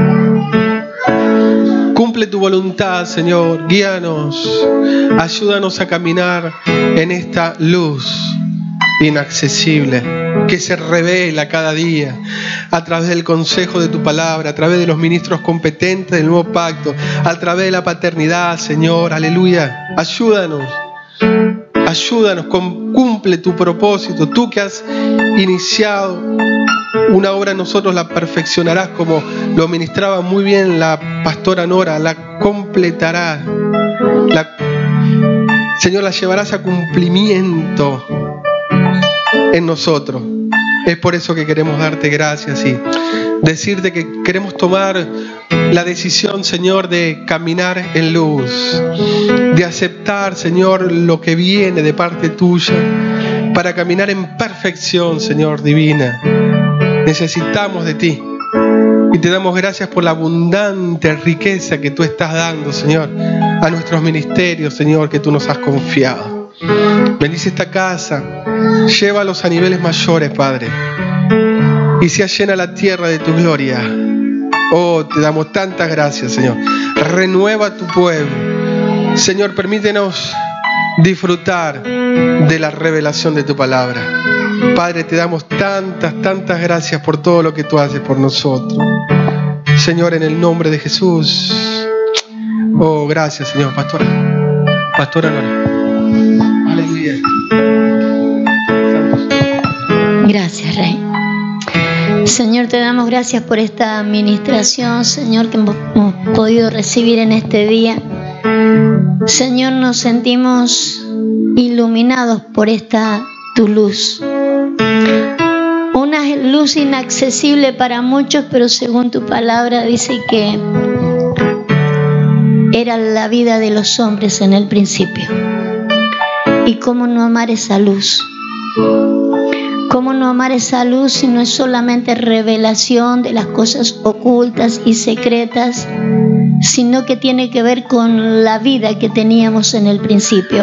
Cumple tu voluntad, Señor. Guíanos. Ayúdanos a caminar en esta luz inaccesible que se revela cada día a través del consejo de tu palabra, a través de los ministros competentes del nuevo pacto, a través de la paternidad, Señor. Aleluya. Ayúdanos. Ayúdanos. Cumple tu propósito. Tú que has iniciado una obra en nosotros, la perfeccionarás, como lo ministraba muy bien la pastora Nora. La completarás. La, Señor, la llevarás a cumplimiento en nosotros. Es por eso que queremos darte gracias y decirte que queremos tomar la decisión, Señor, de caminar en luz, de aceptar, Señor, lo que viene de parte tuya para caminar en perfección, Señor, divina. Necesitamos de ti y te damos gracias por la abundante riqueza que tú estás dando, Señor, a nuestros ministerios, Señor, que tú nos has confiado. Bendice esta casa, llévalos a niveles mayores, Padre, y sea llena la tierra de tu gloria. Oh, te damos tantas gracias, Señor. Renueva a tu pueblo. Señor, permítenos disfrutar de la revelación de tu palabra. Padre, te damos tantas, tantas gracias por todo lo que tú haces por nosotros. Señor, en el nombre de Jesús. Oh, gracias, Señor. Pastora. Pastora Nora. Aleluya. Gracias, Rey. Señor, te damos gracias por esta administración, Señor, que hemos, hemos podido recibir en este día. Señor, nos sentimos iluminados por esta tu luz. Una luz inaccesible para muchos, pero según tu palabra dice que era la vida de los hombres en el principio. ¿Y cómo no amar esa luz? ¿Cómo no amar esa luz si no es solamente revelación de las cosas ocultas y secretas, sino que tiene que ver con la vida que teníamos en el principio?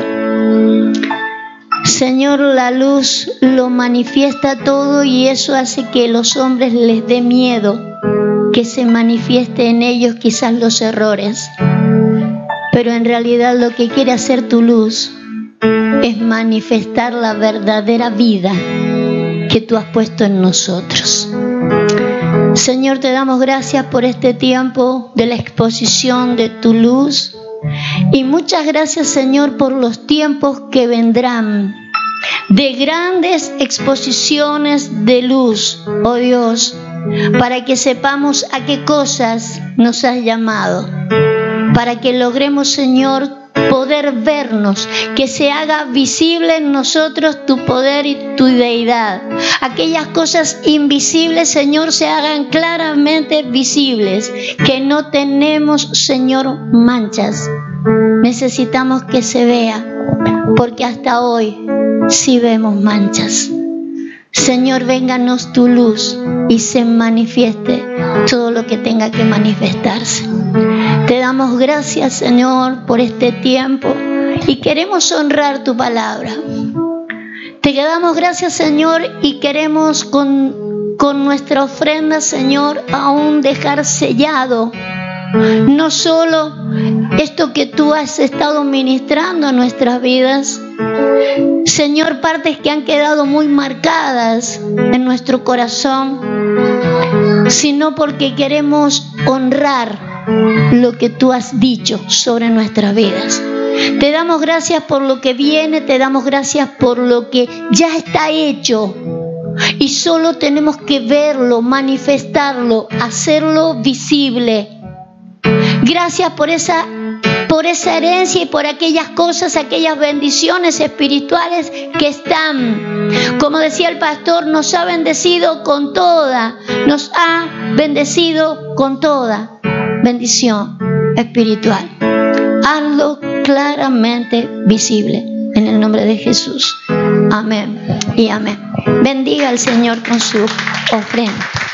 Señor, la luz lo manifiesta todo y eso hace que los hombres les dé miedo que se manifieste en ellos quizás los errores. Pero en realidad lo que quiere hacer tu luz es manifestar la verdadera vida que tú has puesto en nosotros. Señor, te damos gracias por este tiempo de la exposición de tu luz y muchas gracias, Señor, por los tiempos que vendrán de grandes exposiciones de luz, oh Dios, para que sepamos a qué cosas nos has llamado, para que logremos, Señor, poder vernos, que se haga visible en nosotros tu poder y tu deidad. Aquellas cosas invisibles, Señor, se hagan claramente visibles, que no tenemos, Señor, manchas. Necesitamos que se vea, porque hasta hoy sí vemos manchas. Señor, vénganos tu luz y se manifieste todo lo que tenga que manifestarse. Te damos gracias, Señor, por este tiempo y queremos honrar tu palabra. Te damos gracias, Señor, y queremos con, con nuestra ofrenda, Señor, aún dejar sellado no solo esto que tú has estado ministrando a nuestras vidas, Señor, partes que han quedado muy marcadas en nuestro corazón, sino porque queremos honrar lo que tú has dicho sobre nuestras vidas. Te damos gracias por lo que viene, te damos gracias por lo que ya está hecho y solo tenemos que verlo, manifestarlo, hacerlo visible. Gracias por esa, por esa herencia y por aquellas cosas, aquellas bendiciones espirituales que están. Como decía el pastor, nos ha bendecido con toda, nos ha bendecido con toda bendición espiritual. Hazlo claramente visible en el nombre de Jesús. Amén y amén. Bendiga al Señor con su ofrenda.